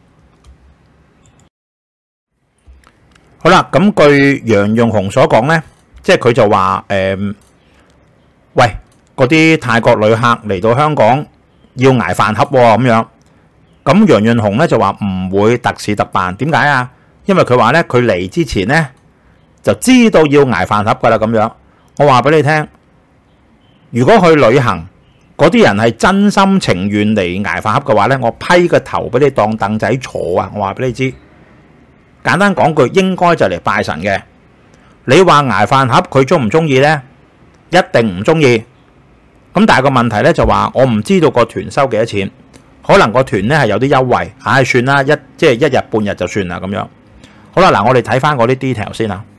好啦，咁據楊潤雄所講咧，即係佢就話誒、呃，喂，嗰啲泰國旅客嚟到香港要捱飯盒喎、哦，咁樣。咁楊潤雄咧就話唔會特事特辦，點解啊？因為佢話咧，佢嚟之前咧就知道要捱飯盒噶啦，咁樣。我話俾你聽，如果去旅行嗰啲人係真心情願嚟捱飯盒嘅話咧，我批個頭俾你當凳仔坐啊！我話俾你知。簡單講句，應該就嚟拜神嘅。你話捱飯盒佢中唔中意呢？一定唔中意。咁但係個問題咧就話，我唔知道個團收幾多錢，可能個團咧係有啲優惠。唉、哎，算啦，一即係一日半日就算啦咁樣。好啦，嗱，我哋睇翻嗰啲 detail 先啦。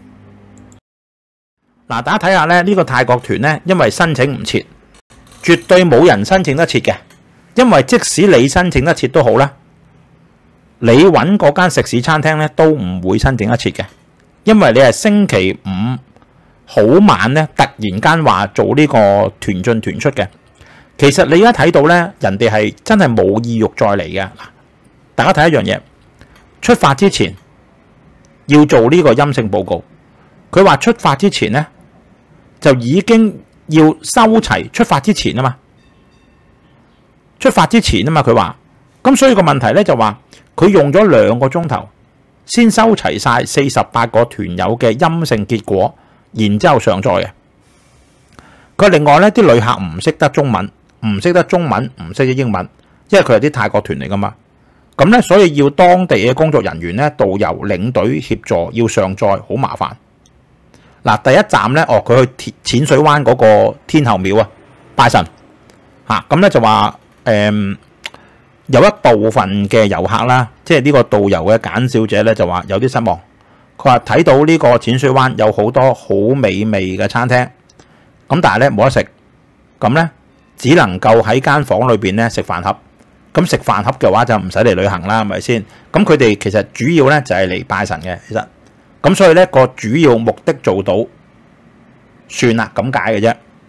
嗱，大家睇下咧，呢個泰國團咧，因為申請唔切，絕對冇人申請得切嘅。因為即使你申請得切都好啦。你揾嗰間食肆餐廳咧，都唔會申請得切嘅，因為你係星期五好晚咧，突然間話做呢個團進團出嘅。其實你而家睇到咧，人哋係真係冇意欲再嚟嘅。大家睇一樣嘢，出發之前要做呢個陰性報告。佢話出發之前咧，就已經要收齊出發之前啊嘛，出發之前啊嘛，佢話。咁所以個問題咧就話。佢用咗兩個鐘頭先收齊晒四十八個團友嘅陰性結果，然之後上載嘅。佢另外咧啲旅客唔識得中文，唔識得中文，唔識得英文，因為佢係啲泰國團嚟噶嘛。咁咧，所以要當地嘅工作人員咧、導遊、領隊協助，要上載，好麻煩。嗱，第一站咧，哦，佢去淺水灣嗰個天后廟啊，拜神嚇。咁、啊、咧就話誒。嗯有一部分嘅遊客啦，即係呢個導遊嘅簡小姐咧就話有啲失望。佢話睇到呢個淺水灣有好多好美味嘅餐廳，咁但係咧冇得食，咁咧只能夠喺間房裏邊咧食飯盒。咁食飯盒嘅話就唔使嚟旅行啦，係咪先？咁佢哋其實主要咧就係嚟拜神嘅，其實咁所以咧個主要目的做到算啦咁解嘅啫。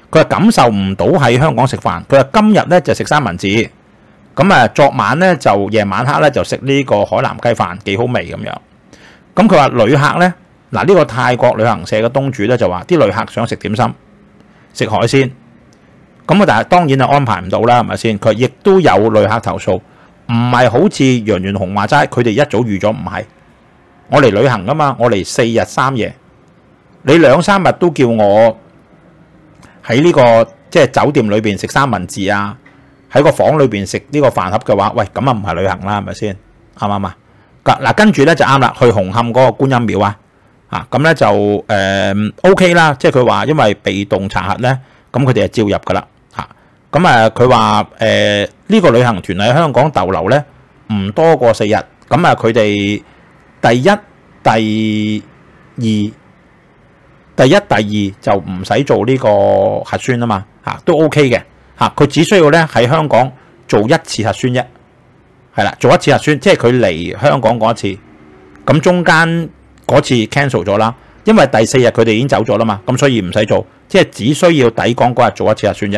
佢話感受唔到喺香港食飯。佢話今日咧就食三文治，咁啊昨晚咧就夜晚黑咧就食呢個海南雞飯，幾好味咁樣。咁佢話旅客咧，嗱呢個泰國旅行社嘅東主咧就話啲旅客想食點心、食海鮮，咁啊但係當然係安排唔到啦，係咪先？佢亦都有旅客投訴，唔係好似楊元雄話齋，佢哋一早預咗唔係。我嚟旅行噶嘛，我嚟四日三夜，你兩三日都叫我喺呢個即係酒店裏邊食三文治啊，喺個房裏邊食呢個飯盒嘅話，喂咁啊唔係旅行啦，係咪先？啱唔啱啊？嗱跟住咧就啱啦，去紅磡嗰個觀音廟啊，啊咁咧就誒 OK 啦，即係佢話因為被動查核咧，咁佢哋就照入噶啦嚇。咁啊佢話誒呢個旅行團喺香港逗留咧唔多過四日，咁啊佢哋。第一、第二、第一、第二就唔使做呢個核酸啊嘛，嚇都 OK 嘅嚇。佢只需要咧喺香港做一次核酸啫，係啦，做一次核酸，即係佢嚟香港嗰一次。咁中間嗰次 cancel 咗啦，因為第四日佢哋已經走咗啦嘛，咁所以唔使做，即係只需要抵港嗰日做一次核酸啫。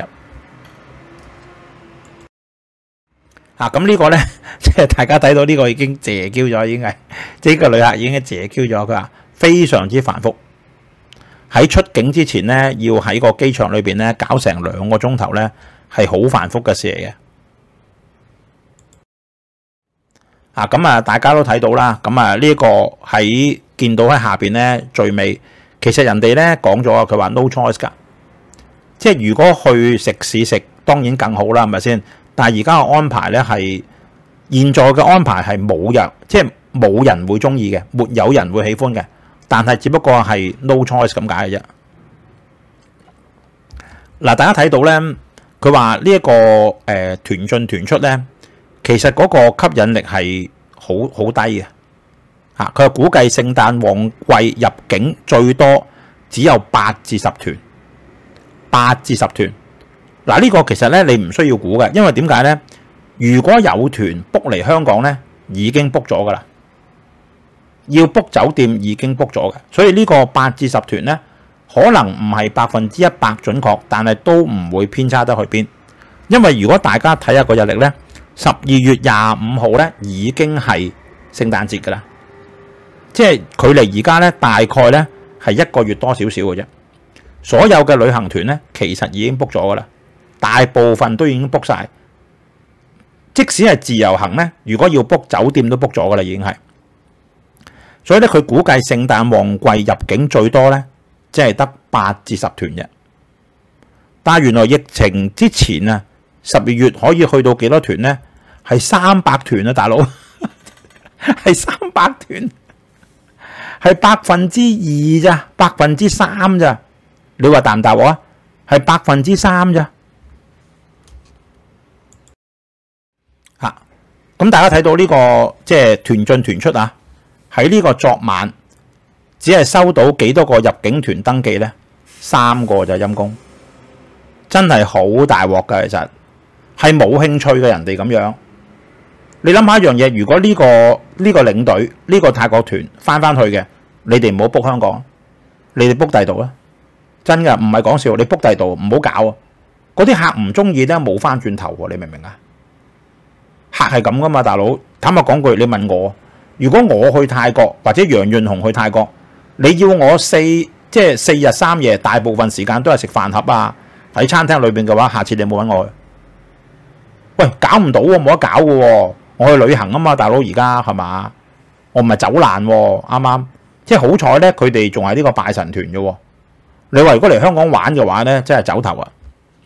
啊，咁呢個咧，即係大家睇到呢個已經謝 Q 咗，已經係即係呢個旅客已經謝 Q 咗。佢話非常之繁複，喺出境之前咧，要喺個機場裏邊咧搞成兩個鐘頭咧，係好繁複嘅事嚟嘅。啊，咁啊，大家都睇到啦。咁啊，呢一個喺見到喺下邊咧最尾，其實人哋咧講咗，佢話 no choice 㗎，即係如果去食肆食，當然更好啦，係咪先？但係而家嘅安排咧係現在嘅安排係冇人，即係冇人會中意嘅，沒有人會喜歡嘅。但係只不過係 no choice 咁解嘅啫。嗱，大家睇到咧，佢話呢一個誒、呃、團進團出咧，其實嗰個吸引力係好好低嘅嚇。佢話估計聖誕旺季入境最多只有八至十團，八至十團。嗱，呢個其實咧你唔需要估嘅，因為點解咧？如果有團 book 嚟香港咧，已經 book 咗噶啦，要 book 酒店已經 book 咗嘅，所以呢個八至十團咧，可能唔係百分之一百準確，但係都唔會偏差得去邊。因為如果大家睇下個日曆咧，十二月廿五號咧已經係聖誕節噶啦，即係距離而家咧大概咧係一個月多少少嘅啫。所有嘅旅行團咧其實已經 book 咗噶啦。大部分都已經 book 晒，即使係自由行咧，如果要 book 酒店都 book 咗噶啦，已經係。所以咧，佢估計聖誕旺季入境最多咧，即係得八至十團啫。但係原來疫情之前啊，十二月可以去到幾多團咧？係三百團啊，大佬，係三百團，係百分之二咋，百分之三咋？你話大唔大鑊啊？係百分之三咋？咁大家睇到呢個即係團進團出啊，喺呢個昨晚只係收到幾多個入境團登記呢？三個就陰公，真係好大鑊㗎。其實係冇興趣嘅人哋咁樣。你諗下一樣嘢，如果呢個呢個領隊呢個泰國團翻翻去嘅，你哋唔好 book 香港，你哋 book 第度啦。真㗎，唔係講笑，你 book 第度唔好搞啊！嗰啲客唔中意咧，冇翻轉頭喎，你明唔明啊？客係咁噶嘛，大佬。坦白講句，你問我，如果我去泰國或者楊潤雄去泰國，你要我四即係四日三夜，大部分時間都係食飯盒啊，喺餐廳裏邊嘅話，下次你冇揾我。喂，搞唔到喎，冇得搞嘅喎。我去旅行啊嘛，大佬，而家係嘛？我唔係走難喎，啱啱？即係好彩咧，佢哋仲係呢個拜神團嘅喎。你話如果嚟香港玩嘅話咧，真係走頭啊！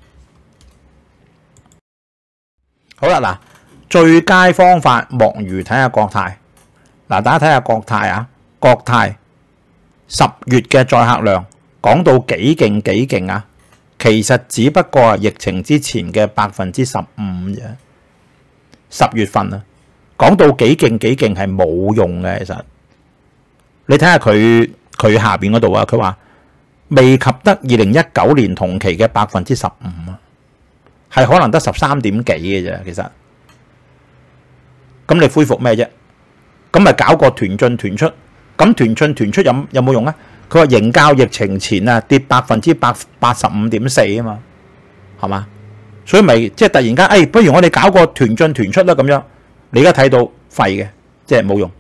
好啦，嗱。最佳方法莫如睇下國泰。嗱，大家睇下國泰啊，國泰十月嘅載客量講到幾勁幾勁啊，其實只不過係疫情之前嘅百分之十五啫。十月份啊，講到幾勁幾勁係冇用嘅。其實你睇下佢佢下邊嗰度啊，佢話未及得二零一九年同期嘅百分之十五啊，係可能得十三點幾嘅啫。其實。咁你恢復咩啫？咁咪搞個團進團出，咁團進團出有有冇用啊？ 佢話營教疫情前啊跌百分之八八十五點四啊嘛，係嘛？所以咪即係突然間，誒、哎，不如我哋搞個團進團出啦咁樣。你而家睇到廢嘅，即係冇用。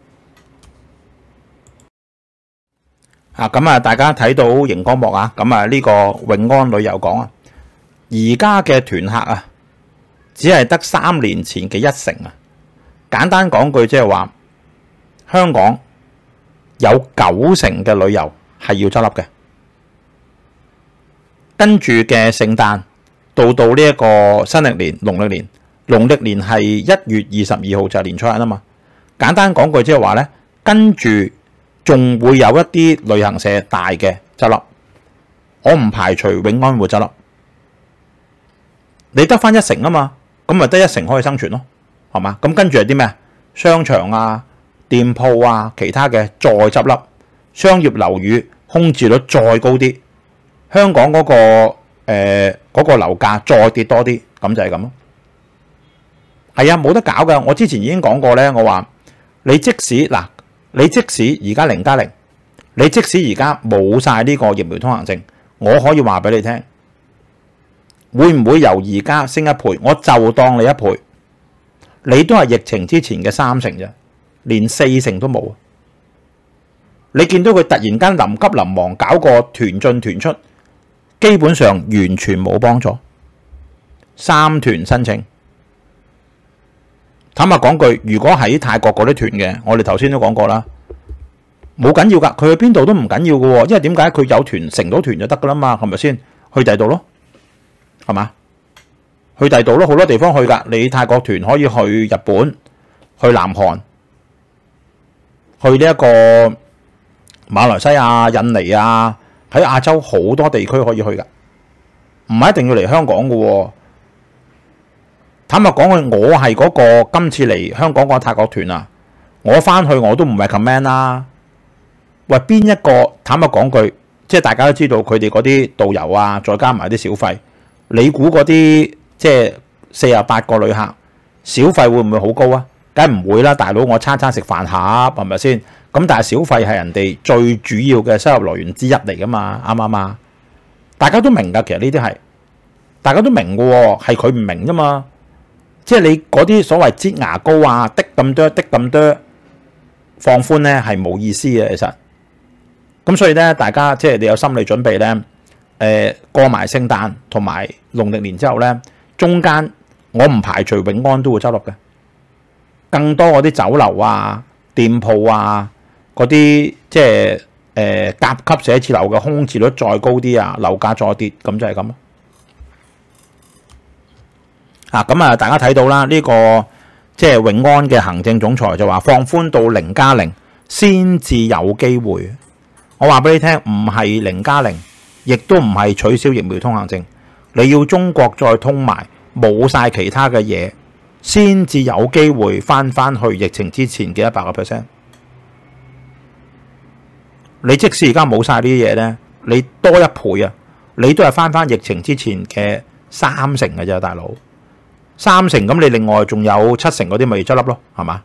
啊，咁啊，大家睇到熒光幕啊，咁啊呢個永安旅遊講啊，而家嘅團客啊，只係得三年前嘅一成啊。簡單講句，即係話香港有九成嘅旅遊係要執笠嘅。跟住嘅聖誕到到呢一個新歷年、農曆年，農曆年係一月二十二號就係年初一啊嘛。簡單講句，即係話咧，跟住仲會有一啲旅行社大嘅執笠，我唔排除永安會執笠。你得翻一成啊嘛，咁咪得一成可以生存咯，係嘛？咁跟住係啲咩？商場啊、店鋪啊、其他嘅再執笠，商業樓宇空置率再高啲，香港嗰、嗰個誒嗰、呃嗰個樓價再跌多啲，咁就係咁咯。係啊，冇得搞㗎。我之前已經講過咧，我話你即使嗱。你即使而家零加零，你即使而家冇晒呢個疫苗通行證，我可以話俾你聽，會唔會由而家升一倍？我就當你一倍，你都係疫情之前嘅三成啫，連四成都冇。你見到佢突然間臨急臨忙搞個團進團出，基本上完全冇幫助。三團申請。坦白講句，如果喺泰國嗰啲團嘅，我哋頭先都講過啦，冇緊要㗎，佢去邊度都唔緊要嘅喎，因為點解佢有團成到團就得㗎啦嘛，係咪先？去第度咯，係嘛？去第度咯，好多地方去㗎。你泰國團可以去日本、去南韓、去呢一個馬來西亞、印尼啊，喺亞洲好多地區可以去㗎，唔係一定要嚟香港嘅喎。坦白講句，我係嗰個今次嚟香港個泰國團啊，我翻去我都唔係 recommend 啦。喂，邊一個坦白講句，即係大家都知道佢哋嗰啲導遊啊，再加埋啲小費，你估嗰啲即係四十八個旅客小費會唔會好高啊？梗係唔會啦，大佬，我餐餐食飯盒係咪先？咁但係小費係人哋最主要嘅收入來源之一嚟噶嘛，啱唔啱啊？大家都明㗎，其實呢啲係大家都明㗎喎，係佢唔明啫嘛。即係你嗰啲所謂擠牙膏啊，滴咁多，滴咁多，放寬咧係冇意思嘅，其實。咁所以咧，大家即係你有心理準備咧，誒、呃、過埋聖誕同埋農曆年之後咧，中間我唔排除永安都會執笠嘅。更多嗰啲酒樓啊、店鋪啊，嗰啲即係誒甲級寫字樓嘅空置率再高啲啊，樓價再跌，咁就係咁咯。啊，咁啊，大家睇到啦，呢、這個即係永安嘅行政總裁就話放寬到零加零先至有機會。我話俾你聽，唔係零加零，亦都唔係取消疫苗通行證，你要中國再通埋，冇晒其他嘅嘢，先至有機會翻翻去疫情之前嘅一百個 percent。你即使而家冇晒呢啲嘢咧，你多一倍啊，你都係翻翻疫情之前嘅三成嘅啫，大佬。三成，咁你另外仲有七成嗰啲咪執笠咯，係嘛？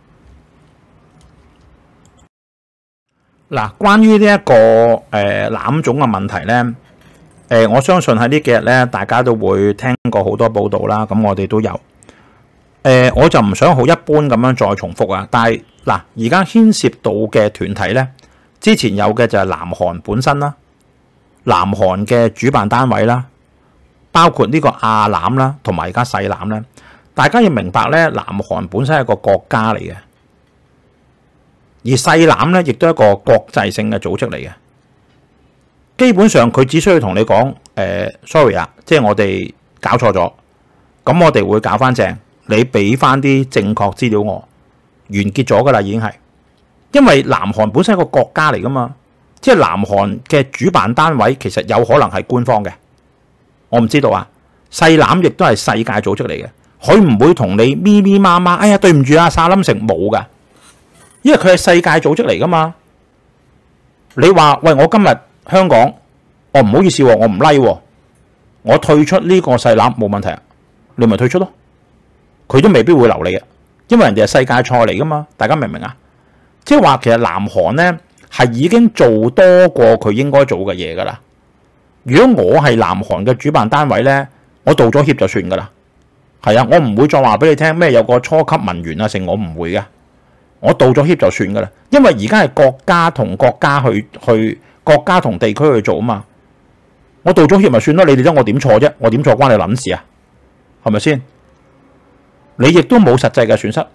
嗱，關於呢一個誒攬種嘅問題咧，誒我相信喺呢幾日咧，大家都會聽過好多報道啦。咁我哋都有，誒我就唔想好一般咁樣再重複啊。但係嗱，而家牽涉到嘅團體咧，之前有嘅就係南韓本身啦，南韓嘅主辦單位啦，包括呢個亞欖啦，同埋而家細欖咧。大家要明白咧，南韓本身係一個國家嚟嘅，而細欖咧亦都係一個國際性嘅組織嚟嘅。基本上佢只需要同你講，誒、呃、sorry 啊，即係我哋搞錯咗，咁我哋會搞翻正，你俾翻啲正確資料我，完結咗噶啦，已經係。因為南韓本身係一個國家嚟噶嘛，即係南韓嘅主辦單位其實有可能係官方嘅，我唔知道啊。細欖亦都係世界組織嚟嘅。佢唔會同你咪咪媽媽，哎呀對唔住啊，沙冧城冇噶，因為佢係世界組織嚟噶嘛。你話喂，我今日香港，我唔好意思喎，我唔 like 喎，我退出呢個細欖冇問題啊，你咪退出咯，佢都未必會留你嘅，因為人哋係世界賽嚟噶嘛，大家明唔明啊？即係話其實南韓咧係已經做多過佢應該做嘅嘢㗎啦。如果我係南韓嘅主辦單位咧，我道咗歉就算㗎啦。係啊，我唔會再話俾你聽咩有個初級文員啊成，我唔會嘅。我道咗歉就算㗎啦，因為而家係國家同國家去去國家同地區去做啊嘛。我道咗歉咪算咯，你哋得我點錯啫？我點錯關你撚事啊？係咪先？你亦都冇實際嘅損失，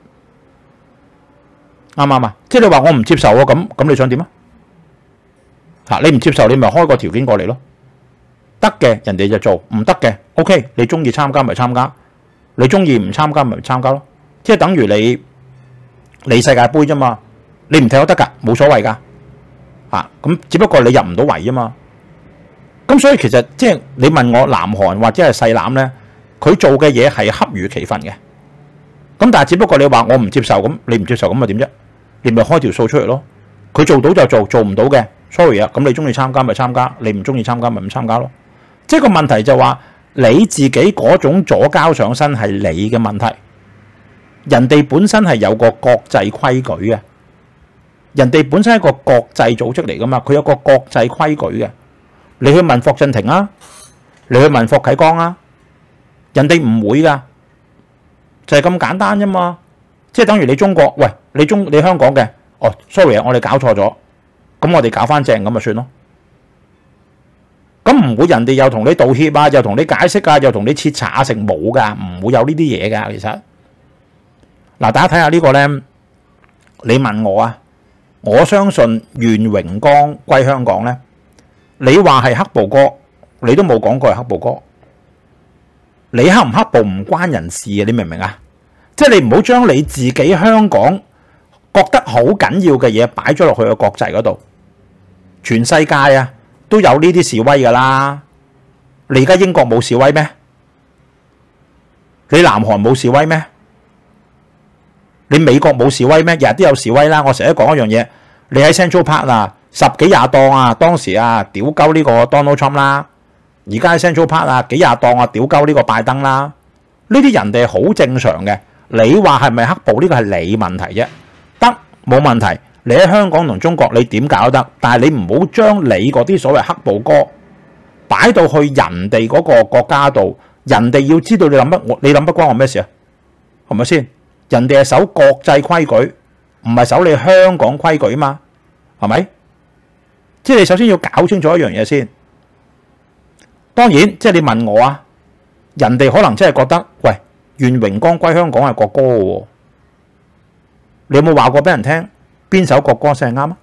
啱唔啱啊？即係你話我唔接受喎，咁咁你想點啊？嚇，你唔接受你咪開個條件過嚟咯。得嘅人哋就做，唔得嘅 OK， 你中意參加咪參加，你中意唔參加咪參加咯。即係等於你你世界盃啫嘛，你唔踢都得㗎，冇所謂㗎。嚇，咁只不過你入唔到圍啫嘛。咁所以其實即係你問我南韓或者係細欖咧，佢做嘅嘢係恰如其分嘅。咁但係只不過你話我唔接受，咁你唔接受咁咪點啫？你咪開條數出嚟咯。佢做到就做，做唔到嘅 sorry 啊。咁你中意參加咪參加，你唔中意參加咪唔參加咯。即係個問題就話你自己嗰種左膠上身係你嘅問題，人哋本身係有個國際規矩嘅，人哋本身係一個國際組織嚟噶嘛，佢有個國際規矩嘅。你去問霍震霆啊，你去問霍啟剛啊，人哋唔會噶，就係咁簡單啫嘛。即係等於你中國，喂，你中你香港嘅，哦 sorry 啊，我哋搞錯咗，咁我哋搞翻正咁咪算咯。咁唔會人哋又同你道歉啊，又同你解釋啊，又同你徹查啊，成冇噶，唔會有呢啲嘢噶。其實嗱，大家睇下呢個咧，你問我啊，我相信願榮光歸香港咧。你話係黑暴哥，你都冇講過係黑暴哥。你黑唔黑暴唔關人事嘅，你明唔明啊？即係你唔好將你自己香港覺得好緊要嘅嘢擺咗落去個國際嗰度。全世界啊都有呢啲示威㗎啦。你而家英國冇示威咩？你南韓冇示威咩？你美國冇示威咩？日日都有示威啦。我成日都講一樣嘢，你喺 Central Park 啊。十幾廿檔啊，當時啊屌鳩呢個 Donald Trump 啦，而家喺 Central Park 啊幾廿檔啊屌鳩呢個拜登啦，呢啲人哋好正常嘅。你話係咪黑暴呢個係你問題啫？得冇問題，你喺香港同中國你點搞都得，但係你唔好將你嗰啲所謂黑暴哥擺到去人哋嗰個國家度，人哋要知道你諗乜，我你諗乜關我咩事啊？係咪先？人哋係守國際規矩，唔係守你香港規矩嘛？係咪？即係你首先要搞清楚一樣嘢先。當然，即係你問我啊，人哋可能真係覺得，喂，願榮光歸香港係國歌嘅喎。你有冇話過俾人聽邊首國歌先係啱啊？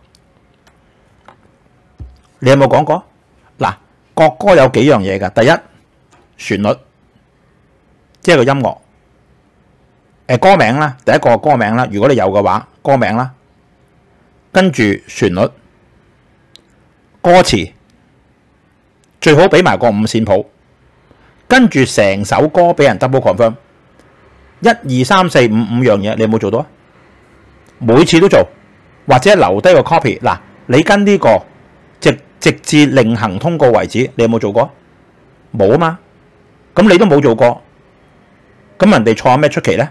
你有冇講過？嗱，國歌有幾樣嘢㗎。第一，旋律，即係個音樂。誒，歌名啦，第一個歌名啦，如果你有嘅話，歌名啦，跟住旋律。歌詞最好俾埋個五線譜，跟住成首歌俾人 double confirm， 一二三四五五樣嘢，你有冇做到啊？每次都做，或者留低個 copy。嗱，你跟呢個直直至另行通告為止，你有冇做過？冇啊嘛，咁你都冇做過，咁人哋錯咩出奇咧？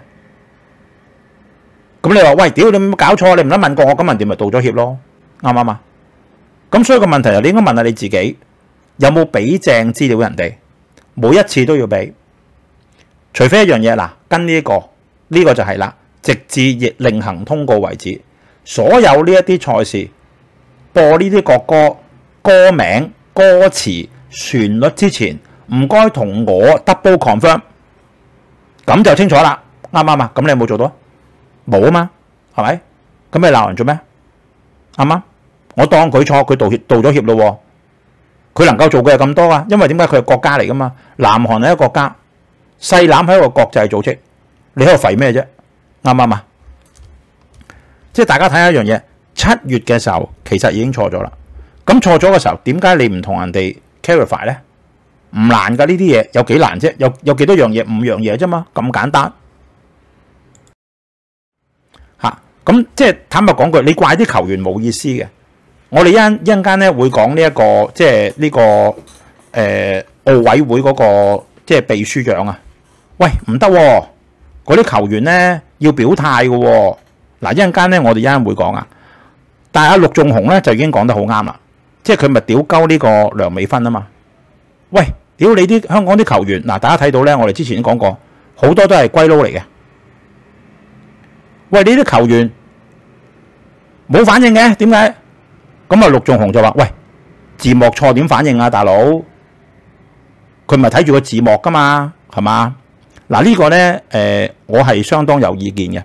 咁你話喂，屌你冇搞錯，你唔得問過我，咁人哋咪道咗歉咯，啱唔啱啊？咁所以個問題係你應該問下你自己，有冇俾正資料人哋？每一次都要俾，除非一樣嘢嗱，跟呢一個呢個就係啦，直至亦另行通告為止。所有呢一啲賽事播呢啲國歌、歌名、歌詞、旋律之前，唔該同我 double confirm， 咁就清楚啦，啱唔啱啊？咁你有冇做到啊？冇啊嘛，係咪？咁你鬧人做咩？啱唔啱？我當佢錯，佢道歉道咗歉咯。佢能夠做嘅係咁多啊，因為點解佢係國家嚟噶嘛？南韓係一個國家，細欖係一個國際組織，你喺度吠咩啫？啱唔啱啊？即係大家睇下一樣嘢，七月嘅時候其實已經錯咗啦。咁錯咗嘅時候，點解你唔同人哋 clarify 咧？唔難噶，呢啲嘢有幾難啫？有有幾多樣嘢？五樣嘢啫嘛，咁簡單。吓，咁即係坦白講句，你怪啲球員冇意思嘅。我哋一陣一陣間咧會講呢一個即係呢個誒奧委會嗰個即係秘書長啊。喂，唔得喎，嗰啲球員咧要表態嘅喎。嗱，一陣間咧我哋一陣會講啊。 但係阿陸頌雄咧就已經講得好啱啦，即係佢咪屌鳩呢個梁美芬啊嘛？喂，屌你啲香港啲球員嗱，大家睇到咧，我哋之前已經講過，好多都係龜佬嚟嘅。喂，你啲球員冇反應嘅，點解？咁啊，陸頌雄就話：喂，字幕錯點反應啊，大佬？佢咪睇住個字幕噶嘛，係嘛？嗱呢個咧，誒，我係相當有意見嘅。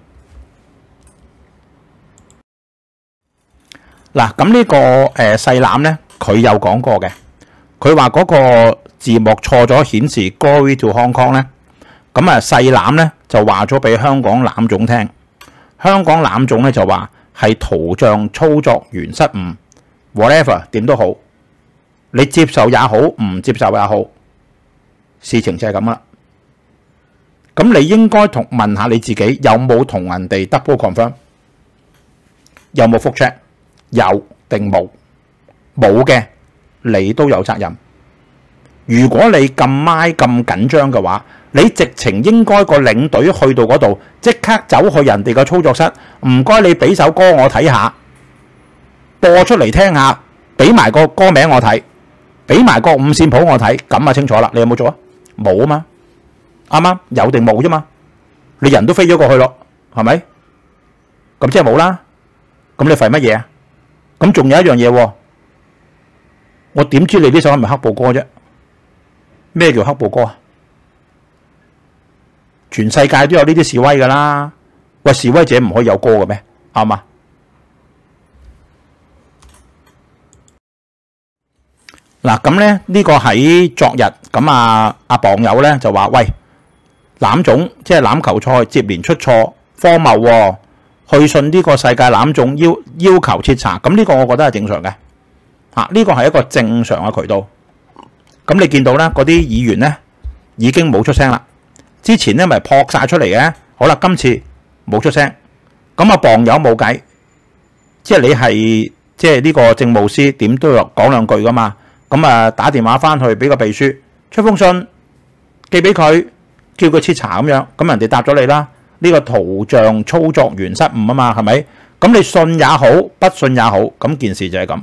嗱，咁呢個誒細欖咧，佢有講過嘅，佢話嗰個字幕錯咗，顯示 Glory to Hong Kong 咧，咁啊細欖咧就話咗俾香港欖總聽，香港欖總咧就話係圖像操作員失誤 ，whatever 點都好，你接受也好，唔接受也好，事情就係咁啦。咁你應該同問下你自己有冇同人哋 double confirm， 有冇覆 check？有定冇？冇嘅，你都有責任。如果你咁咪咁緊張嘅話，你直情應該個領隊去到嗰度，即刻走去人哋個操作室，唔該你俾首歌我睇下，播出嚟聽下，俾埋個歌名我睇，俾埋個五線譜我睇，咁啊清楚啦。你有冇做啊？冇啊嘛，啱啱有定冇啫嘛？你人都飛咗過去咯，係咪？咁即係冇啦。咁你廢乜嘢啊？咁仲有一樣嘢喎，我點知你呢首係咪黑暴歌啫？咩叫黑暴歌啊？全世界都有呢啲示威噶啦，喂，示威者唔可以有歌嘅咩？啱嘛？嗱，咁咧呢個喺昨日咁啊，阿傍友咧就話：喂，欖總即係欖球賽接連出錯，荒謬喎！去信呢個世界欖總要要求徹查，咁呢個我覺得係正常嘅，嚇呢個係一個正常嘅渠道。咁你見到咧，嗰啲議員咧已經冇出聲啦。之前咧咪撲晒出嚟嘅，好啦，今次冇出聲。咁啊，傍友冇計，即係你係即係呢個政務司，點都要講兩句噶嘛。咁啊，打電話翻去俾個秘書出封信寄俾佢，叫佢徹查咁樣。咁人哋答咗你啦。呢個圖像操作員失誤啊嘛，係咪？咁你信也好，不信也好，咁件事就係咁。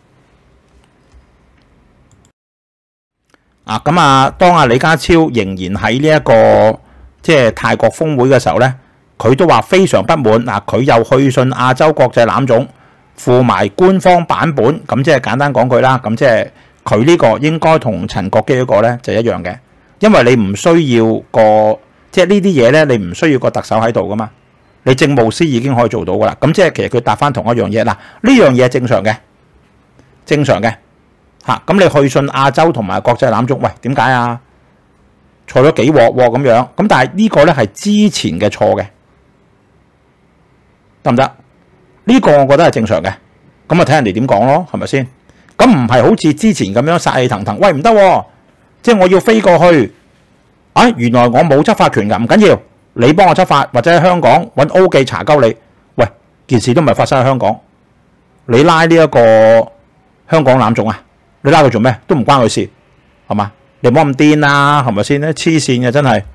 啊，咁啊，當阿李家超仍然喺呢一個即係泰國峰會嘅時候咧，佢都話非常不滿。嗱，佢又去信亞洲國際欖總，附埋官方版本。咁即係簡單講句啦，咁即係佢呢個應該同陳國基嗰個咧就一樣嘅，因為你唔需要個。即係呢啲嘢咧，你唔需要個特首喺度噶嘛，你政務司已經可以做到噶啦。咁即係其實佢答翻同一樣嘢嗱，呢樣嘢係正常嘅，正常嘅嚇。咁你去信亞洲同埋國際欖總，喂，點解啊？錯咗幾鑊喎咁樣。咁但係呢個咧係之前嘅錯嘅，得唔得？呢個我覺得係正常嘅。咁啊睇人哋點講咯，係咪先？咁唔係好似之前咁樣殺氣騰騰，喂唔得喎，即係我要飛過去。啊！原來我冇執法權㗎，唔緊要，你幫我執法，或者喺香港揾 O 記查鳩你。喂，件事都唔係發生喺香港，你拉呢一個香港欖總啊？你拉佢做咩？都唔關佢事，係嘛？你唔好咁癲啦，係咪先咧？黐線嘅真係。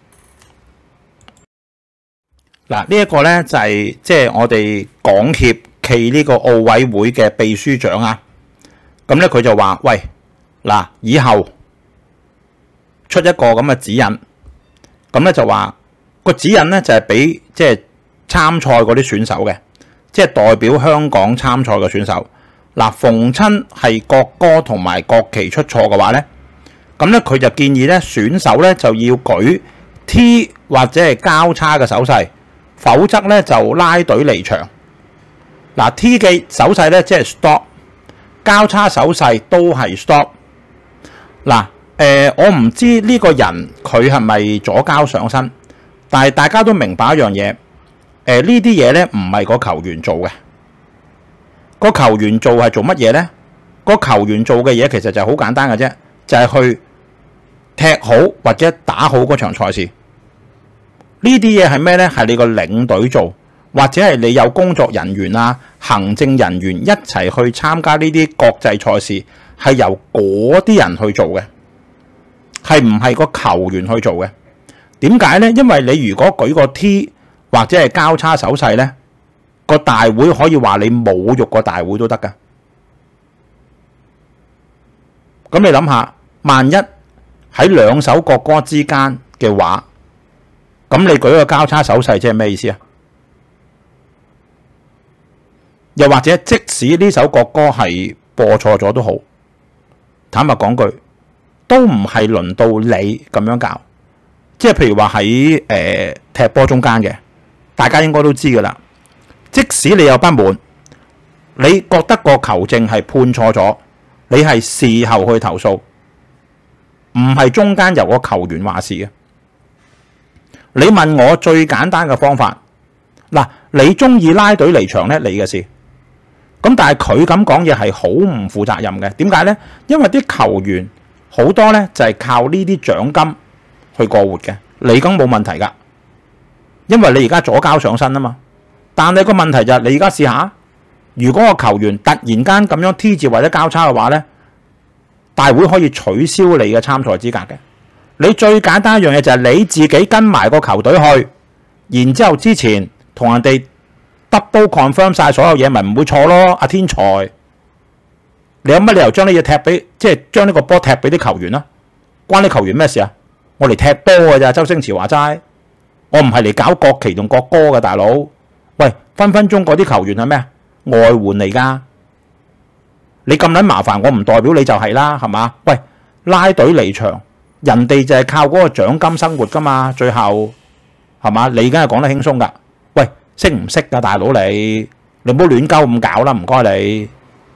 嗱，呢一個咧就係即係我哋港協暨呢個奧委會嘅秘書長啊。咁咧佢就話：喂，嗱，以後出一個咁嘅指引，咁咧就話個指引咧就係俾即係參賽嗰啲選手嘅，即係代表香港參賽嘅選手。嗱，逢親係國歌同埋國旗出錯嘅話咧，咁咧佢就建議咧選手咧就要舉 T 或者係交叉嘅手勢，否則咧就拉隊離場。嗱 ，T 嘅手勢咧即係 stop， 交叉手勢都係 stop。嗱。誒、呃，我唔知呢個人佢係咪左膠上身，但係大家都明白一樣嘢，誒、呃、呢啲嘢咧唔係個球員做嘅，個球員做係做乜嘢咧？個球員做嘅嘢其實就係好簡單嘅啫，就係、是、去踢好或者打好嗰場賽事。呢啲嘢係咩咧？係你個領隊做，或者係你有工作人員啊、行政人員一齊去參加呢啲國際賽事，係由嗰啲人去做嘅。係唔係個球員去做嘅？點解呢？因為你如果舉個 T 或者係交叉手勢呢， 個大會可以話你侮辱個大會都得㗎。咁你諗下，萬一喺兩首國歌之間嘅話，咁你舉個交叉手勢即係咩意思啊？又或者即使呢首國歌係播錯咗都好，坦白講句，都唔係輪到你咁樣教。即係譬如話喺誒踢波中間嘅，大家應該都知㗎啦。即使你有不滿，你覺得個球證係判錯咗，你係事後去投訴，唔係中間由個球員話事嘅。你問我最簡單嘅方法，嗱，你中意拉隊離場咧，你嘅事。咁但係佢咁講嘢係好唔負責任嘅。點解咧？因為啲球員好多咧就係靠呢啲獎金去過活嘅，你咁冇問題㗎，因為你而家左交上身啊嘛。但係個問題就係你而家試下，如果個球員突然間咁樣 T 字或者交叉嘅話咧，大會可以取消你嘅參賽資格嘅。你最簡單一樣嘢就係你自己跟埋個球隊去，然之後之前同人哋 double confirm 晒所有嘢，咪唔會錯咯。阿天才，你有乜理由將呢嘢踢俾，即係將呢個波踢俾啲球員啊？關啲球員咩事啊？我嚟踢波㗎咋，周星馳話齋，我唔係嚟搞國旗同國歌嘅，大佬。喂，分分鐘嗰啲球員係咩啊？外援嚟㗎。你咁撚麻煩，我唔代表你就係啦，係嘛？喂，拉隊離場，人哋就係靠嗰個獎金生活㗎嘛，最後係嘛？你梗係講得輕鬆㗎。喂，識唔識㗎，大佬你？你唔好亂鳩咁搞啦，唔該你。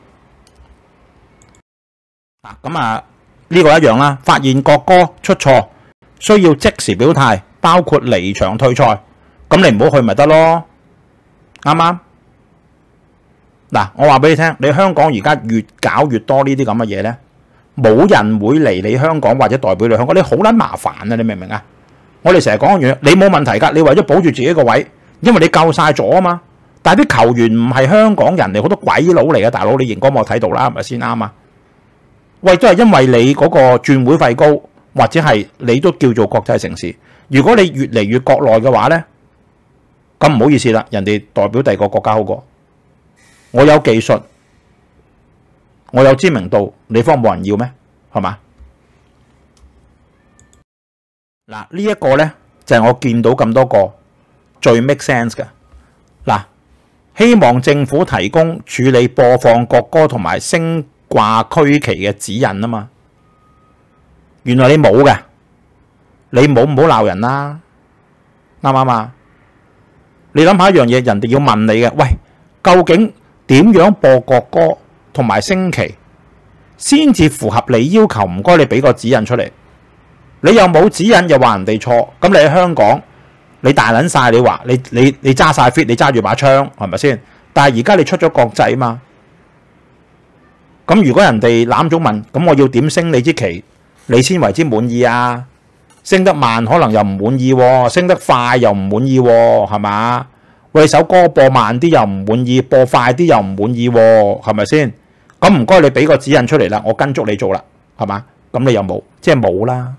嗱，咁啊，呢個一樣啦。發現國歌出錯，需要即時表態，包括離場退賽。咁你唔好去咪得咯，啱唔啱？嗱，我話俾你聽，你香港而家越搞越多呢啲咁嘅嘢咧，冇人會嚟你香港或者代表你香港，你好撚麻煩啊！你明唔明啊？我哋成日講完，你冇問題㗎，你為咗保住自己個位，因為你夠晒咗啊嘛。但係啲球員唔係香港人嚟，好多鬼佬嚟嘅，大佬你熒光幕睇到啦，係咪先啱啊？喂，都係因為你嗰個轉會費高，或者係你都叫做國際城市。如果你越嚟越國內嘅話咧，咁唔好意思啦，人哋代表第二個國家好過。我有技術，我有知名度，你方冇人要咩？係嘛？嗱，呢一個咧就係我見到咁多個最 make sense 嘅。嗱，希望政府提供處理播放國歌同埋升掛區旗嘅指引啊嘛。原來你冇嘅，你冇唔好鬧人啦，啱唔啱啊？你諗下一樣嘢，人哋要問你嘅，喂，究竟點樣播國歌同埋升旗先至符合你要求？唔該，你俾個指引出嚟。你又冇指引，又話人哋錯，咁你喺香港，你大撚晒，你話你你你揸晒 fit，你揸住把槍，係咪先？但係而家你出咗國際嘛？咁如果人哋攬咗問，咁我要點升你支旗，你先為之滿意啊？升得慢可能又唔滿意喎，升得快又唔滿意喎，係嘛？喂，首歌播慢啲又唔滿意，播快啲又唔滿意喎，係咪先？咁唔該你俾個指引出嚟啦，我跟足你做啦，係嘛？咁你又冇，即係冇啦。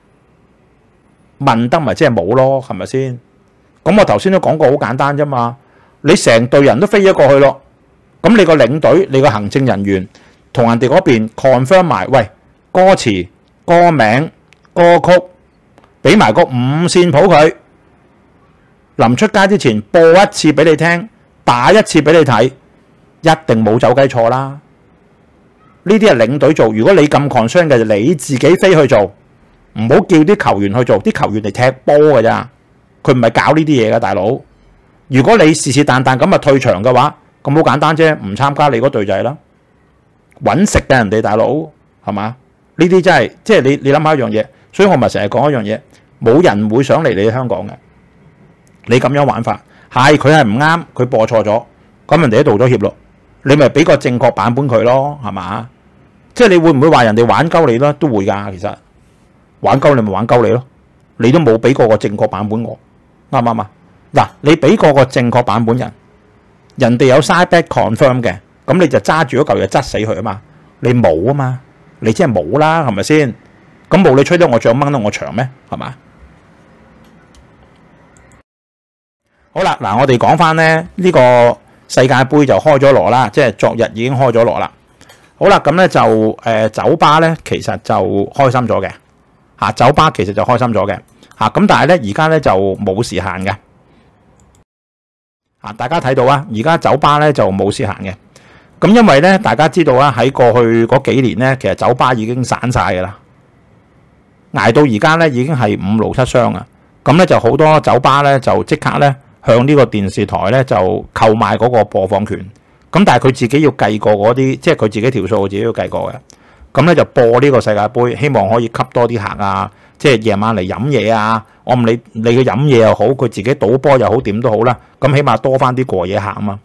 問得咪即係冇咯，係咪先？咁我頭先都講過好簡單啫嘛，你成隊人都飛咗過去咯，咁你個領隊、你個行政人員同人哋嗰邊 confirm 埋，喂，歌詞、歌名、歌曲，俾埋個五線譜佢，臨出街之前播一次俾你聽，打一次俾你睇，一定冇走雞錯啦。呢啲係領隊做，如果你咁 concern 嘅，就你自己飛去做，唔好叫啲球員去做，啲球員嚟踢波㗎咋，佢唔係搞呢啲嘢㗎，大佬。如果你是是但但咁啊退場嘅話，咁好簡單啫，唔參加你嗰隊就係啦，揾食嘅人哋大佬係嘛？呢啲真係即係你你諗下一樣嘢，所以我咪成日講一樣嘢，冇人會想嚟你香港嘅。你咁樣玩法係佢係唔啱，佢播錯咗，咁人哋都道咗歉咯，你咪俾個正確版本佢咯，係嘛？即係你會唔會話人哋玩鳩你咯？都會㗎，其實玩鳩你咪玩鳩你咯，你都冇俾過個正確版本我，啱唔啱啊？嗱，你俾過個正確版本人，人哋有 side back confirm 嘅，咁你就揸住嗰嚿嘢窒死佢啊嘛，你冇啊嘛，你即係冇啦，係咪先？咁冇你吹得我脹掹得我長咩？係嘛？好啦，嗱，我哋講翻咧呢個世界盃就開咗鑼啦，即係昨日已經開咗鑼啦。好啦，咁咧就誒、呃、酒吧咧其實就開心咗嘅嚇，酒吧其實就開心咗嘅嚇，咁但係咧而家咧就冇時限嘅嚇，大家睇到啊，而家酒吧咧就冇時限嘅。咁因為咧大家知道啊，喺過去嗰幾年咧，其實酒吧已經散晒㗎啦，捱到而家咧已經係五勞七傷啊。咁咧就好多酒吧咧就即刻咧向呢個電視台咧就購買嗰個播放權。咁但係佢自己要計過嗰啲，即係佢自己條數自己要計過嘅。咁咧就播呢個世界盃，希望可以吸多啲客啊，即係夜晚嚟飲嘢啊。我唔理你嘅飲嘢又好，佢自己賭波又好，點都好啦。咁起碼多翻啲過夜客啊嘛。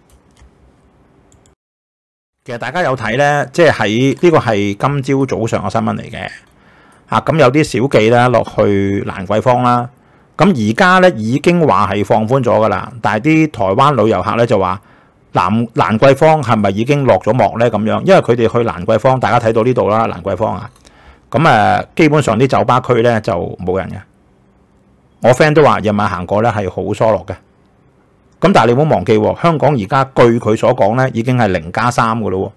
其實大家有睇咧，即係喺呢個係今朝早上嘅新聞嚟嘅。啊，咁有啲小記咧落去蘭桂坊啦。咁而家咧已經話係放寬咗噶啦，但係啲台灣旅遊客咧就話蘭蘭桂坊係咪已經落咗幕咧咁樣？因為佢哋去蘭桂坊，大家睇到呢度啦，蘭桂坊啊。咁誒，基本上啲酒吧區咧就冇人嘅。我 friend 都話夜晚行過咧係好疏落嘅。咁但係你唔好忘記喎，香港而家據佢所講咧已經係零加三嘅咯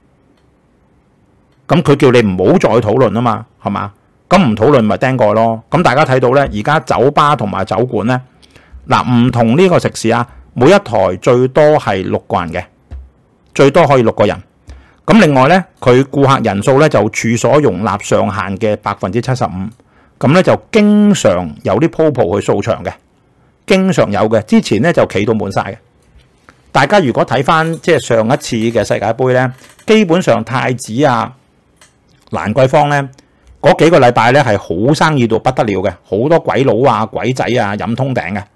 喎。咁佢叫你唔好再討論啊嘛，係嘛？咁唔討論咪釘蓋咯。咁大家睇到咧，而家酒吧同埋酒館咧，嗱唔同呢個食肆啊，每一台最多係六個人嘅，最多可以六個人。咁另外咧，佢顧客人數咧就處所容納上限嘅百分之七十五。咁咧就經常有啲鋪鋪去掃場嘅，經常有嘅。之前咧就企到滿晒嘅。大家如果睇翻即係上一次嘅世界盃咧，基本上太子啊、蘭桂坊咧。嗰幾個禮拜咧係好生意到不得了嘅，好多鬼佬啊、鬼仔啊飲通頂嘅。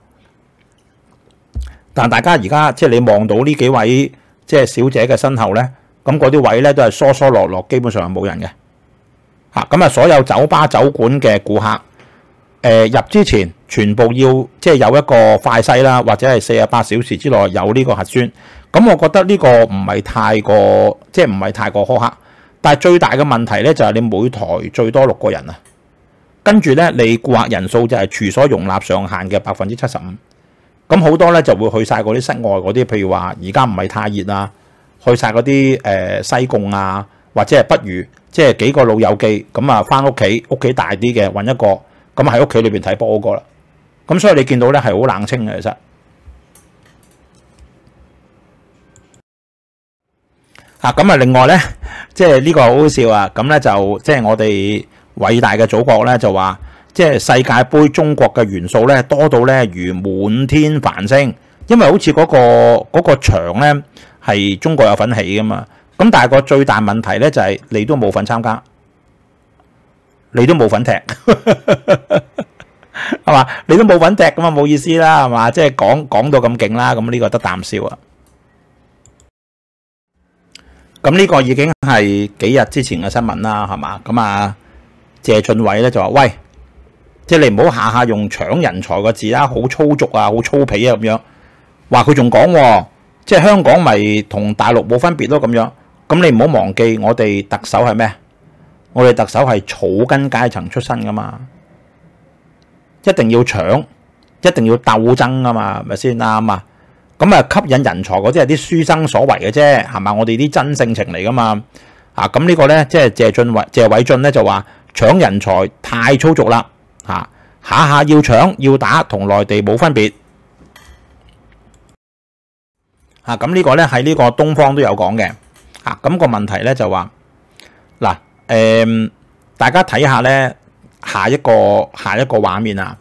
但大家而家即係你望到呢幾位即係小姐嘅身後咧，咁嗰啲位咧都係疏疏落落，基本上係冇人嘅。嚇咁啊！所有酒吧酒館嘅顧客，誒、呃、入之前全部要即係有一個快篩啦，或者係四十八小時之內有呢個核酸。咁我覺得呢個唔係太過，即係唔係太過苛刻。但係最大嘅問題咧，就係你每台最多六個人啊，跟住咧你顧客人數就係處所容納上限嘅百分之七十五，咁好多咧就會去晒嗰啲室外嗰啲，譬如話而家唔係太熱啊，去晒嗰啲誒西貢啊，或者係不如即係幾個老友記咁啊，翻屋企屋企大啲嘅揾一個，咁喺屋企裏邊睇波嗰個啦。咁所以你見到咧係好冷清嘅，其實。啊，咁啊，另外咧，即係呢個好好笑啊！咁咧就即係我哋偉大嘅祖國咧就話，即係世界盃中國嘅元素咧多到咧如滿天繁星，因為好似嗰個嗰個場咧係中國有份起噶嘛。咁但係個最大問題咧就係你都冇份參加，你都冇份踢，係嘛？你都冇份踢咁啊，冇意思啦，係嘛？即係講講到咁勁啦，咁呢個得啖笑啊！咁呢個已經係幾日之前嘅新聞啦，係嘛？咁啊，謝俊偉咧就話：喂，即係你唔好下下用搶人才個字啦，好粗俗啊，好粗鄙啊咁樣。話佢仲講，即係香港咪同大陸冇分別咯咁樣。咁你唔好忘記，我哋特首係咩？我哋特首係草根階層出身噶嘛，一定要搶，一定要鬥爭啊嘛，咪先啱啊！咁啊，吸引人才嗰啲係啲書生所為嘅啫，係嘛？我哋啲真性情嚟噶嘛。啊，咁呢個咧，即係謝俊偉、謝偉俊咧就話搶人才太粗俗啦，嚇下下要搶要打，同內地冇分別。啊，咁呢個咧喺呢個東方都有講嘅。啊，咁個問題咧就話嗱，誒，大家睇下咧，下一個下一個畫面啊。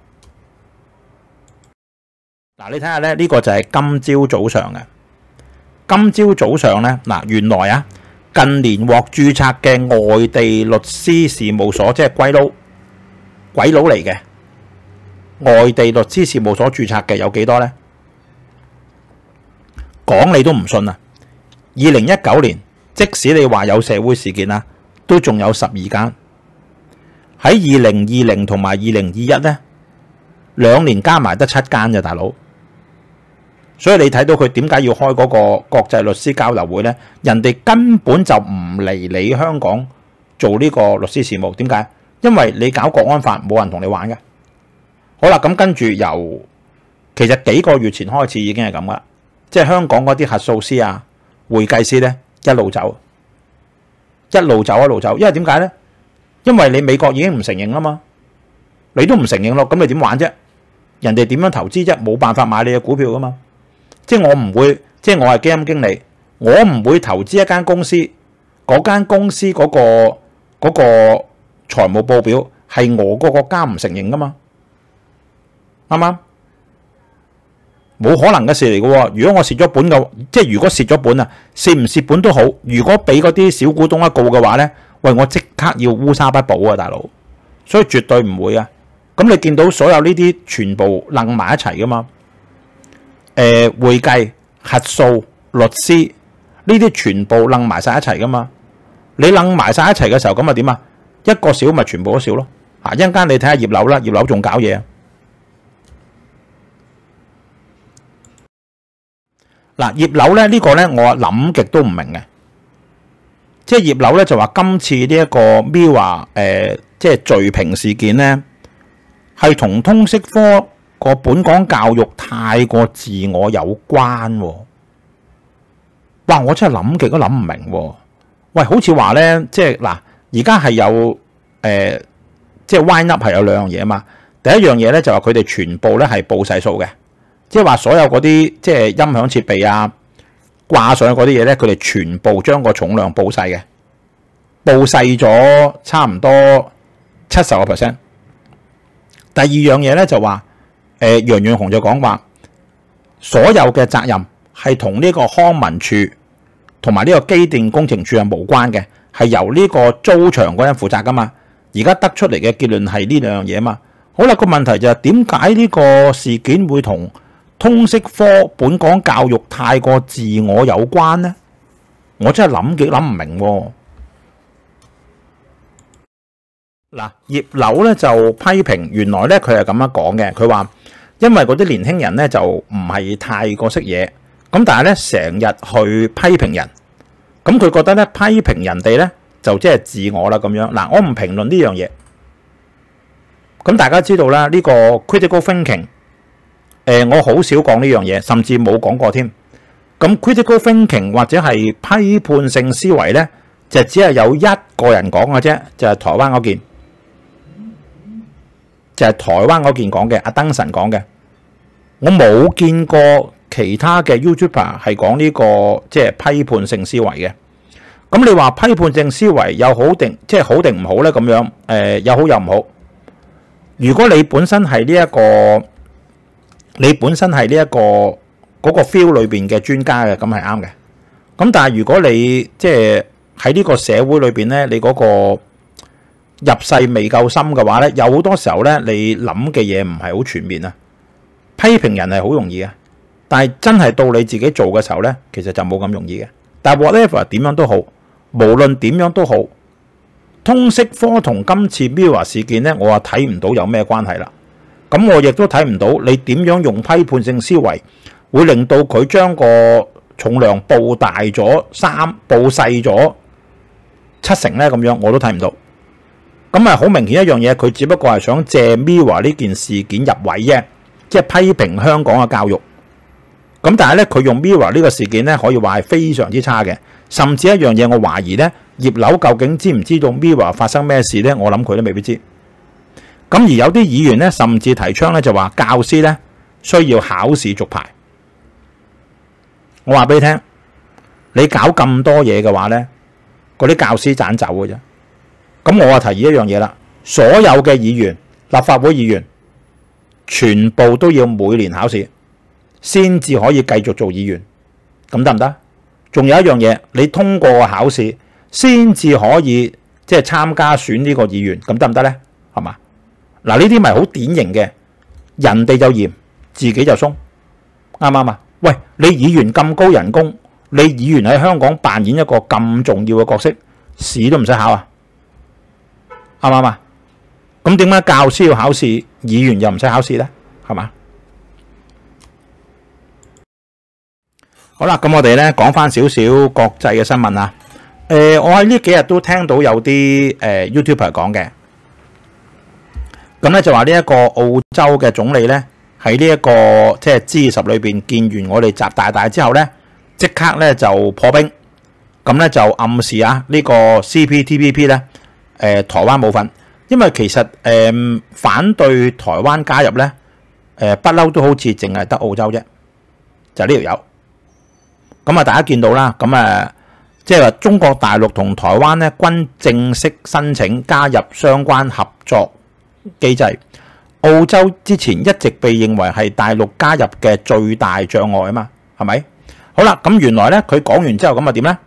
嗱，你睇下咧，呢個就係今朝早上嘅。今朝早上咧，嗱，原來啊，近年獲註冊嘅外地律師事務所，即係鬼佬鬼佬嚟嘅外地律師事務所註冊嘅有幾多咧？講你都唔信啊！二零一九年，即使你話有社會事件啊，都仲有十二間。喺二零二零同埋二零二一咧，兩年加埋得七間嘅大佬。所以你睇到佢點解要開嗰個國際律師交流會咧？人哋根本就唔嚟你香港做呢個律師事務。點解？因為你搞國安法，冇人同你玩嘅。好啦，咁跟住由其實幾個月前開始已經係咁噶啦。 即係香港嗰啲核數師啊、會計師咧一路走，一路走一路走，因為點解咧？因為你美國已經唔承認啦嘛，你都唔承認咯，咁你點玩啫？人哋點樣投資啫？冇辦法買你嘅股票噶嘛。即係我唔會，即係我係基金經理，我唔會投資一間公司，嗰間公司嗰個嗰個財務報表係我個國家唔承認噶嘛，啱唔啱？冇可能嘅事嚟嘅喎。如果我蝕咗本嘅，即係如果蝕咗本啊，蝕唔蝕本都好。如果俾嗰啲小股東一告嘅話咧，喂，我即刻要烏紗不保啊，大佬。所以絕對唔會啊。咁你見到所有呢啲全部楞埋一齊噶嘛？誒、呃，會計、核數、律師呢啲全部楞埋晒一齊噶嘛？你楞埋晒一齊嘅時候，咁啊點啊？一個少咪全部都少咯。啊，一陣間你睇下葉劉啦，葉劉仲搞嘢啊！嗱，葉劉咧呢個咧，我諗極都唔明嘅，即係葉劉咧就話今次呢一個 Mirror 誒，即係罪評事件咧，係同通識科個本港教育太過自我有關喎。哇！我真係諗極都諗唔明喎。喂，好似話咧，即係嗱，而家係有誒、呃，即係 wind up 係有兩樣嘢啊嘛。第一樣嘢咧就話佢哋全部咧係報細數嘅。即係話所有嗰啲即係音響設備啊，掛上去嗰啲嘢咧，佢哋全部將個重量報細嘅，報細咗差唔多七十個 percent。第二樣嘢咧就話，誒、呃、楊潤雄就講話，所有嘅責任係同呢個康文署同埋呢個機電工程署係無關嘅，係由呢個租場嗰人負責噶嘛。而家得出嚟嘅結論係呢兩樣嘢嘛。好啦，個問題就係點解呢個事件會同通識科本港教育太過自我有關呢？我真係諗極諗唔明喎。嗱，葉劉咧就批評，原來咧佢係咁樣講嘅。佢話因為嗰啲年輕人咧就唔係太過識嘢，咁但係咧成日去批評人，咁佢覺得咧批評人哋咧就即係自我啦咁樣。嗱，我唔評論呢樣嘢。咁大家知道啦，呢個 critical thinking。誒、呃，我好少講呢樣嘢，甚至冇講過添。咁 critical thinking 或者係批判性思維咧，就只係有一個人講嘅啫，就係、是、台灣嗰件，就係、是、台灣嗰件講嘅，阿登神講嘅。我冇見過其他嘅 YouTuber 係講呢、這個即係、就是、批判性思維嘅。咁你話批判性思維有好定即係好定唔好咧？咁樣誒、呃，有好有唔好。如果你本身係呢一個，你本身係呢一個嗰個 feel 裏邊嘅專家嘅，咁係啱嘅。咁但係如果你即係喺呢個社會裏邊咧，你嗰個入世未夠深嘅話咧，有好多時候咧，你諗嘅嘢唔係好全面啊。批評人係好容易嘅，但係真係到你自己做嘅時候咧，其實就冇咁容易嘅。但係 whatever 點樣都好，無論點樣都好，通識科同今次 Mirror 事件咧，我話睇唔到有咩關係啦。咁我亦都睇唔到你點樣用批判性思維會令到佢將個重量報大咗三報細咗七成咧，咁樣我都睇唔到。咁啊好明顯一樣嘢，佢只不過係想借 Mirror 呢件事件入位啫，即係批評香港嘅教育。咁但係咧，佢用 Mirror 呢個事件咧，可以話係非常之差嘅。甚至一樣嘢，我懷疑咧，葉劉究竟知唔知道 Mirror 發生咩事咧？我諗佢都未必知。咁而有啲議員咧，甚至提倡咧就話教師咧需要考試續牌。我話俾你聽，你搞咁多嘢嘅話咧，嗰啲教師盞走嘅啫。咁我啊提議一樣嘢啦，所有嘅議員、立法會議員，全部都要每年考試，先至可以繼續做議員。咁得唔得？仲有一樣嘢，你通過個考試，先至可以即係參加選呢個議員。咁得唔得咧？係嘛？嗱，呢啲咪好典型嘅，人哋就嚴，自己就鬆，啱唔啱啊？喂，你議員咁高人工，你議員喺香港扮演一個咁重要嘅角色，試都唔使考啊？啱唔啱啊？咁點解教師要考試，議員又唔使考試咧？係嘛？好啦，咁我哋咧講翻少少國際嘅新聞啊。誒、呃，我喺呢幾日都聽到有啲誒、呃、YouTuber 講嘅。咁咧就話呢一個澳洲嘅總理咧喺呢一個即係 G 二十裏邊見完我哋習大大之後咧，即刻咧就破冰，咁咧就暗示啊呢個 C P T P P 咧，誒台灣冇份，因為其實誒反對台灣加入咧，誒不嬲都好似淨係得澳洲啫，就呢條友。咁啊，大家見到啦，咁誒即係話中國大陸同台灣咧均正式申請加入相關合作機制。澳洲之前一直被認為係大陸加入嘅最大障礙啊嘛，係咪？好啦，咁原來咧佢講完之後咁啊點咧？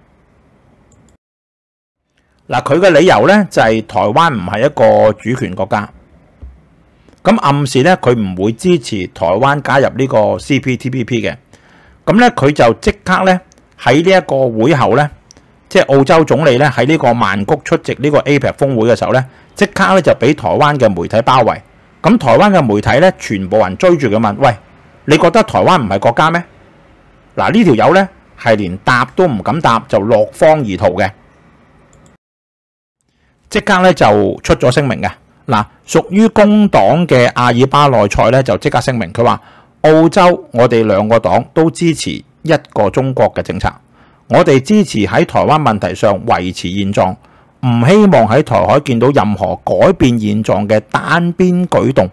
嗱，佢嘅理由咧就係台灣唔係一個主權國家，咁暗示咧佢唔會支持台灣加入呢個 C P T P P 嘅。咁咧佢就即刻咧喺呢一個會後咧，即係澳洲總理咧喺呢個曼谷出席呢個 A P E C 峰會嘅時候咧，即刻咧就俾台灣嘅媒體包圍。咁台灣嘅媒體咧，全部人追住佢問：喂，你覺得台灣唔係國家咩？嗱，呢條友咧係連答都唔敢答，就落荒而逃嘅。即刻咧就出咗聲明嘅。嗱，屬於工黨嘅阿爾巴內塞咧就即刻聲明，佢話澳洲我哋兩個黨都支持一個中國嘅政策，我哋支持喺台灣問題上維持現狀。唔希望喺台海見到任何改變現狀嘅單邊舉動。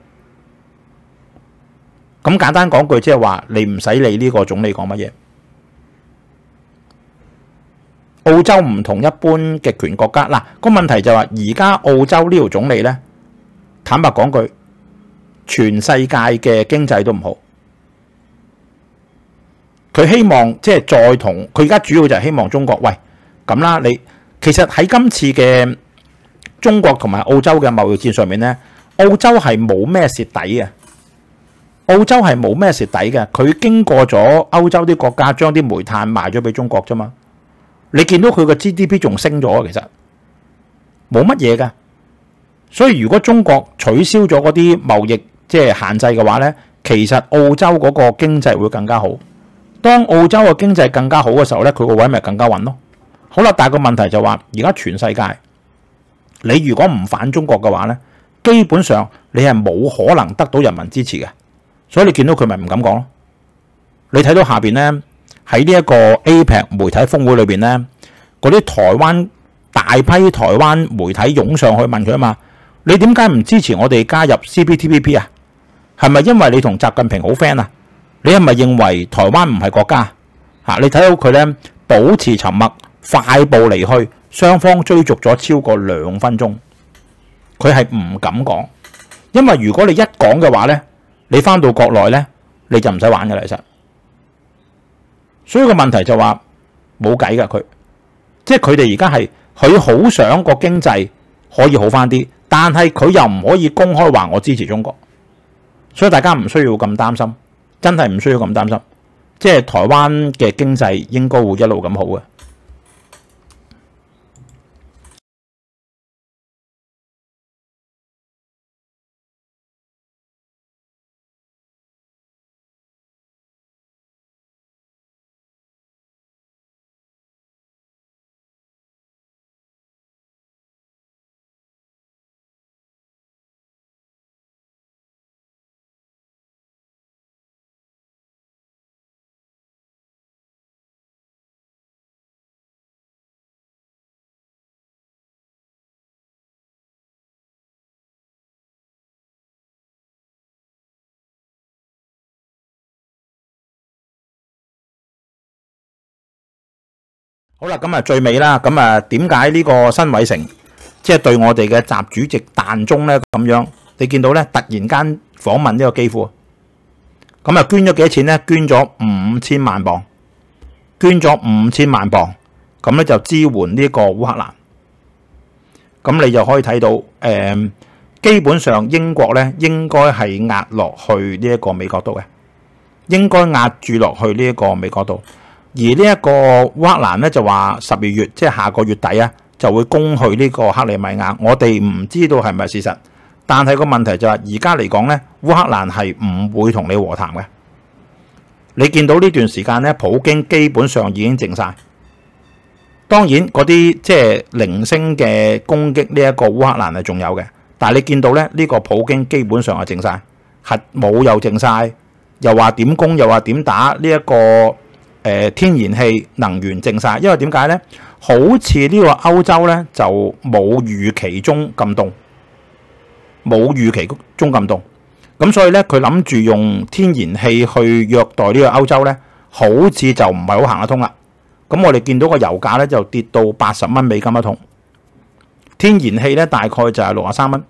咁簡單講句，即係話你唔使理呢個總理講乜嘢。澳洲唔同一般極權國家，嗱個問題就係話，而家澳洲呢條總理呢，坦白講句，全世界嘅經濟都唔好。佢希望即係再同佢而家主要就係希望中國，喂咁啦，你。其實喺今次嘅中國同埋澳洲嘅貿易戰上面咧，澳洲係冇咩蝕底嘅。澳洲係冇咩蝕底嘅，佢經過咗歐洲啲國家將啲煤炭賣咗俾中國啫嘛。你見到佢個 G D P 仲升咗，其實冇乜嘢㗎。所以如果中國取消咗嗰啲貿易即係限制嘅話咧，其實澳洲嗰個經濟會更加好。當澳洲嘅經濟更加好嘅時候咧，佢個位咪更加穩咯。好啦，但係個問題就話，而家全世界，你如果唔反中國嘅話咧，基本上你係冇可能得到人民支持嘅，所以你見到佢咪唔敢講咯。你睇到下邊咧，喺呢一個 A P E C 媒體峰會裏邊咧，嗰啲台灣大批台灣媒體湧上去問佢啊嘛，你點解唔支持我哋加入 C P T P P 啊？係咪因為你同習近平好 friend 啊？你係咪認為台灣唔係國家？嚇，你睇到佢咧保持沉默。快步離去，雙方追逐咗超過兩分鐘，佢係唔敢講，因為如果你一講嘅話咧，你翻到國內咧，你就唔使玩嘅啦，其實。所以個問題就話冇計㗎，佢即係佢哋而家係佢好想個經濟可以好翻啲，但係佢又唔可以公開話我支持中國，所以大家唔需要咁擔心，真係唔需要咁擔心，即係台灣嘅經濟應該會一路咁好嘅。好啦，咁啊最尾啦，咁啊點解呢個辛偉誠即係對我哋嘅習主席彈中咧咁樣？你見到咧突然間訪問呢個基輔，咁啊捐咗幾多錢咧？捐咗五千萬磅，捐咗五千萬磅，咁咧就支援呢個烏克蘭。咁你就可以睇到，誒、呃，基本上英國咧應該係壓落去呢一個美國度嘅，應該壓住落去呢一個美國度。而呢一個烏克蘭咧就話十二月即係下個月底啊，就會攻去呢個克里米亞。我哋唔知道係咪事實，但係個問題就係而家嚟講咧，烏克蘭係唔會同你和談嘅。你見到呢段時間咧，普京基本上已經靜晒。當然嗰啲即係零星嘅攻擊呢一個烏克蘭係仲有嘅，但係你見到咧呢個普京基本上係靜晒。 核武又淨晒，又話點攻又話點打呢一個誒、呃、天然氣能源淨晒，因為點解咧？好似呢個歐洲咧就冇預期中咁凍，冇預期中咁凍，咁所以咧佢諗住用天然氣去虐待呢個歐洲咧，好似就唔係好行得通啦。咁我哋見到個油價咧就跌到八十蚊美金一桶，天然氣咧大概就係六十三蚊，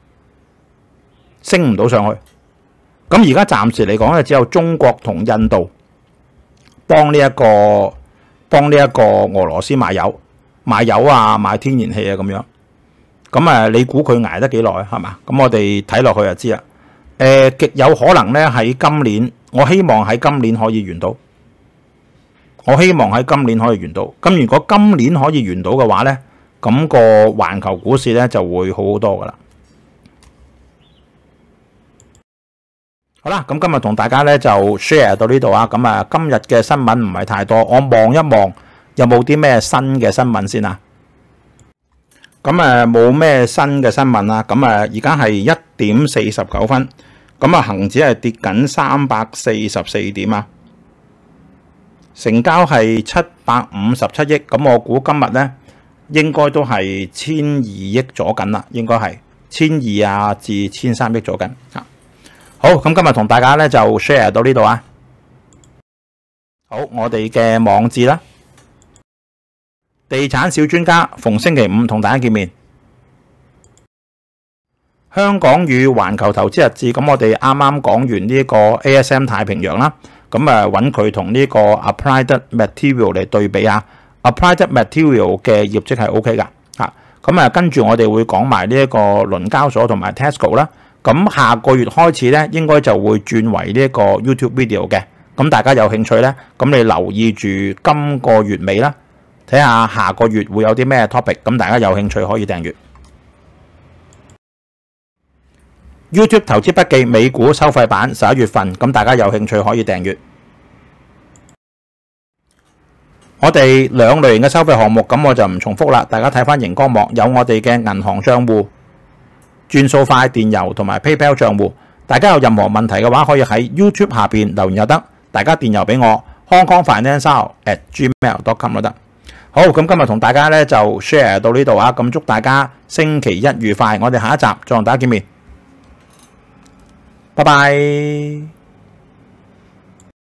升唔到上去。咁而家暫時嚟講咧，只有中國同印度幫呢一個幫呢一個俄羅斯買油、買油啊、買天然氣啊咁樣。咁啊，你估佢捱得幾耐係嘛？咁我哋睇落去就知啦。誒、呃，極有可能咧喺今年，我希望喺今年可以完到。我希望喺今年可以完到。咁如果今年可以完到嘅話咧，咁個環球股市咧就會好好多噶啦。好啦，咁今日同大家咧就 share 到呢度啊。咁啊，今日嘅新聞唔係太多，我望一望有冇啲咩新嘅新聞先啊。咁誒冇咩新嘅新聞啦。咁誒而家係一點四十九分，咁啊恆指係跌緊三百四十四點啊，成交係七百五十七億。咁我估今日咧應該都係千二億左緊啦，應該係千二啊至千三億左緊啊。好，咁今日同大家咧就 share 到呢度啊。好，我哋嘅網誌啦，地產小專家逢星期五同大家見面。香港與環球投資日誌，咁我哋啱啱講完呢個 A S M 太平洋啦，咁啊揾佢同呢個 Applied Material 嚟對比啊。Applied Material 嘅業績係 O K 噶嚇，咁啊跟住我哋會講埋呢一個倫交所同埋 Tesco 啦。咁下個月開始咧，應該就會轉為呢一個 YouTube video 嘅。咁大家有興趣咧，咁你留意住今個月尾啦，睇下下個月會有啲咩 topic。咁大家有興趣可以訂閱 YouTube 投資筆記美股收費版十一月份。咁大家有興趣可以訂閱。我哋兩類型嘅收費項目，咁我就唔重複啦。大家睇翻熒光幕有我哋嘅銀行帳戶、轉數快電郵同埋 PayPal 帳戶，大家有任何問題嘅話，可以喺 YouTube 下邊留言又得，大家電郵俾我 hong kong financial at gmail dot com 都得。好，咁今日同大家咧就 share 到呢度啊，咁祝大家星期一愉快，我哋下一集再同大家見面，拜拜。